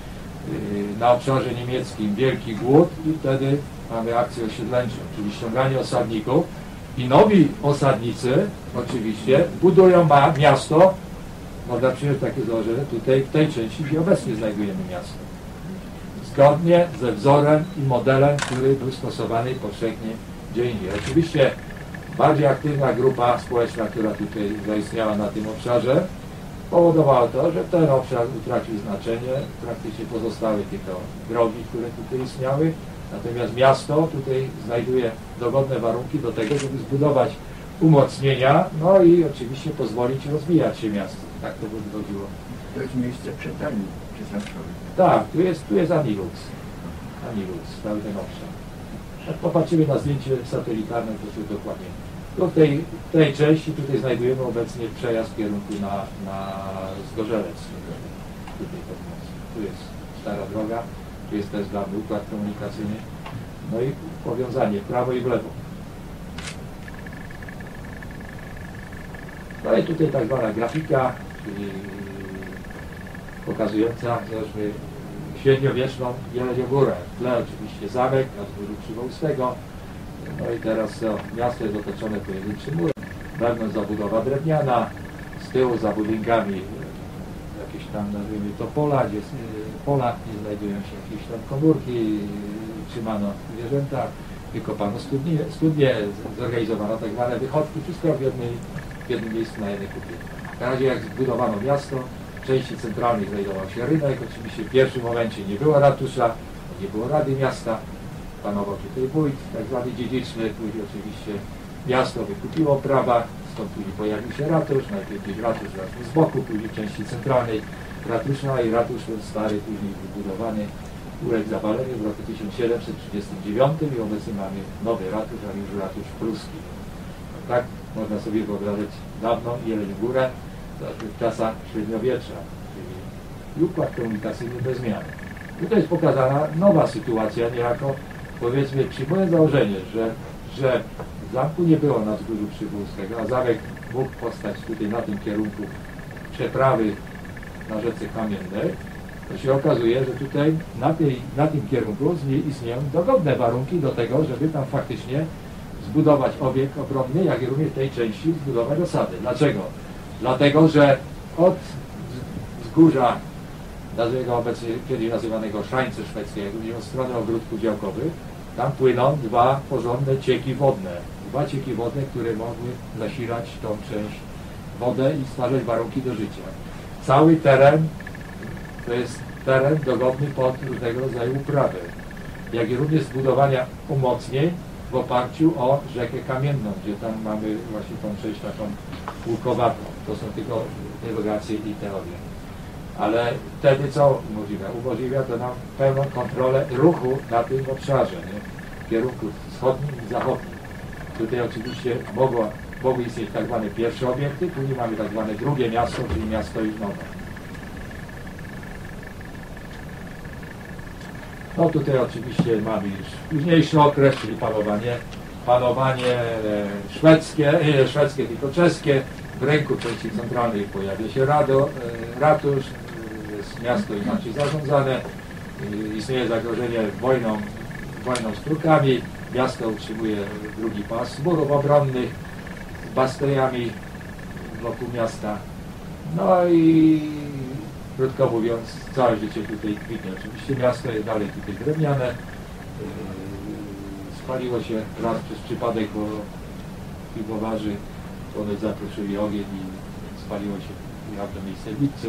na obszarze niemieckim wielki głód i wtedy mamy akcję osiedleńczą, czyli ściąganie osadników i nowi osadnicy oczywiście budują miasto, można przyjąć takie założenie tutaj w tej części, gdzie obecnie znajdujemy miasto. Zgodnie ze wzorem i modelem, który był stosowany powszechnie gdzie indziej. Oczywiście bardziej aktywna grupa społeczna, która tutaj zaistniała na tym obszarze, powodowało to, że ten obszar utracił znaczenie, praktycznie pozostały tylko drogi, które tutaj istniały, natomiast miasto tutaj znajduje dogodne warunki do tego, żeby zbudować umocnienia, no i oczywiście pozwolić rozwijać się miastu. Tak to wychodziło. To jest miejsce przetargu przeznaczowe. Tak, tu jest Anilux, cały ten obszar. Jak popatrzymy na zdjęcie satelitarne, to się dokładnie. Tu w tej części tutaj znajdujemy obecnie przejazd w kierunku na Zgorzelec. Tutaj tu jest stara droga, tu jest też dawny układ komunikacyjny. No i powiązanie w prawo i w lewo. No i tutaj tak zwana grafika, czyli pokazująca chociażby średniowieczną Jeleniogórę. W tle oczywiście zamek na wzgórzu Przywołstego. No i teraz miasto jest otoczone pojedynczym murem. Wewnątrz zabudowa drewniana, z tyłu za budynkami jakieś tam, nazwijmy to pola, gdzie gdzie znajdują się jakieś tam komórki, trzymano zwierzęta, wykopano studnie, zorganizowano tak zwane wychodki, wszystko w jednym miejscu na jednej kupie. W razie jak zbudowano miasto, w części centralnej znajdował się rynek, oczywiście w pierwszym momencie nie było ratusza, nie było rady miasta, panował tutaj wójt, tak zwany dziedziczny, później oczywiście miasto wykupiło prawa, stąd później pojawił się ratusz, najpierw gdzieś ratusz z boku, później w części centralnej ratusza i ratusz ten stary, później wybudowany, uległ zawaleniu w roku 1739 i obecnie mamy nowy ratusz, a już ratusz pruski. Tak można sobie wyobrazić dawno Jeleniogórę w czasach średniowiecza, czyli układ komunikacyjny bez zmiany. Tutaj jest pokazana nowa sytuacja, niejako powiedzmy przyjmując założenie, że w zamku nie było na wzgórzu Przybólskiego, a zamek mógł powstać tutaj na tym kierunku przeprawy na rzece Kamiennej, to się okazuje, że tutaj na tym kierunku istnieją dogodne warunki do tego, żeby tam faktycznie zbudować obiekt obronny, jak i również w tej części zbudować osady. Dlaczego? Dlatego, że od wzgórza, nazwijmy obecnie kiedyś nazywanego Szańce Szwedzkiego, od strony ogródków działkowych, tam płyną dwa porządne cieki wodne. Dwa cieki wodne, które mogły zasilać tą część wodę i stwarzać warunki do życia. Cały teren to jest teren dogodny pod różnego rodzaju uprawy, jak i również zbudowania umocnień w oparciu o rzekę Kamienną, gdzie tam mamy właśnie tą część taką łukowatą. To są tylko dywagacje i teorie. Ale wtedy co umożliwia? Umożliwia to nam pełną kontrolę ruchu na tym obszarze, nie? W kierunku wschodnim i zachodnim. Tutaj oczywiście mogły istnieć tak zwane pierwsze obiekty, później mamy tak zwane drugie miasto, czyli miasto już nowe. No tutaj oczywiście mamy już późniejszy okres, czyli panowanie szwedzkie, tylko czeskie. W ręku części centralnej pojawia się ratusz, jest miasto inaczej zarządzane, istnieje zagrożenie wojną z Turkami, miasto utrzymuje drugi pas murów obronnych z basteriami wokół miasta. No i krótko mówiąc, całe życie tutaj kwitnie. Oczywiście miasto jest dalej tutaj drewniane, spaliło się raz przez przypadek, bo piwowarzy one zaproszyli ogień i spaliło się w miejsce w lipcu.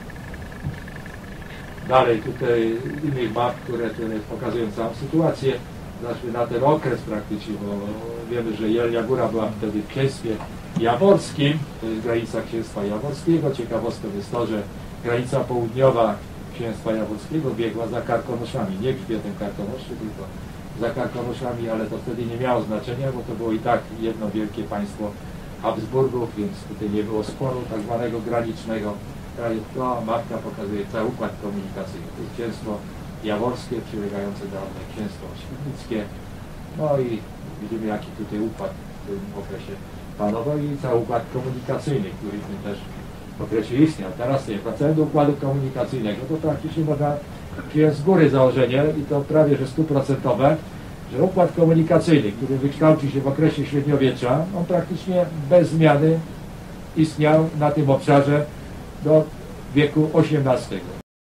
Dalej tutaj innych map, które pokazują całą sytuację. Znaczy na ten okres praktycznie, bo wiemy, że Jelenia Góra była wtedy w księstwie jaworskim, to jest granica księstwa jaworskiego. Ciekawostką jest to, że granica południowa księstwa jaworskiego biegła za Karkonoszami, nie grzbietem Karkonoszy, tylko za Karkonoszami, ale to wtedy nie miało znaczenia, bo to było i tak jedno wielkie państwo Habsburgów, więc tutaj nie było sporu tak zwanego granicznego. To mapka pokazuje cały układ komunikacyjny. To jest księstwo jaworskie, przylegające do księstwo świdnickie. No i widzimy, jaki tutaj układ w tym okresie panował i cały układ komunikacyjny, który też w okresie istniał. Teraz nie, wracając do układu komunikacyjnego, to praktycznie można przyjąć z góry założenie i to prawie że 100%, że układ komunikacyjny, który wykształcił się w okresie średniowiecza, on praktycznie bez zmiany istniał na tym obszarze do wieku XVIII.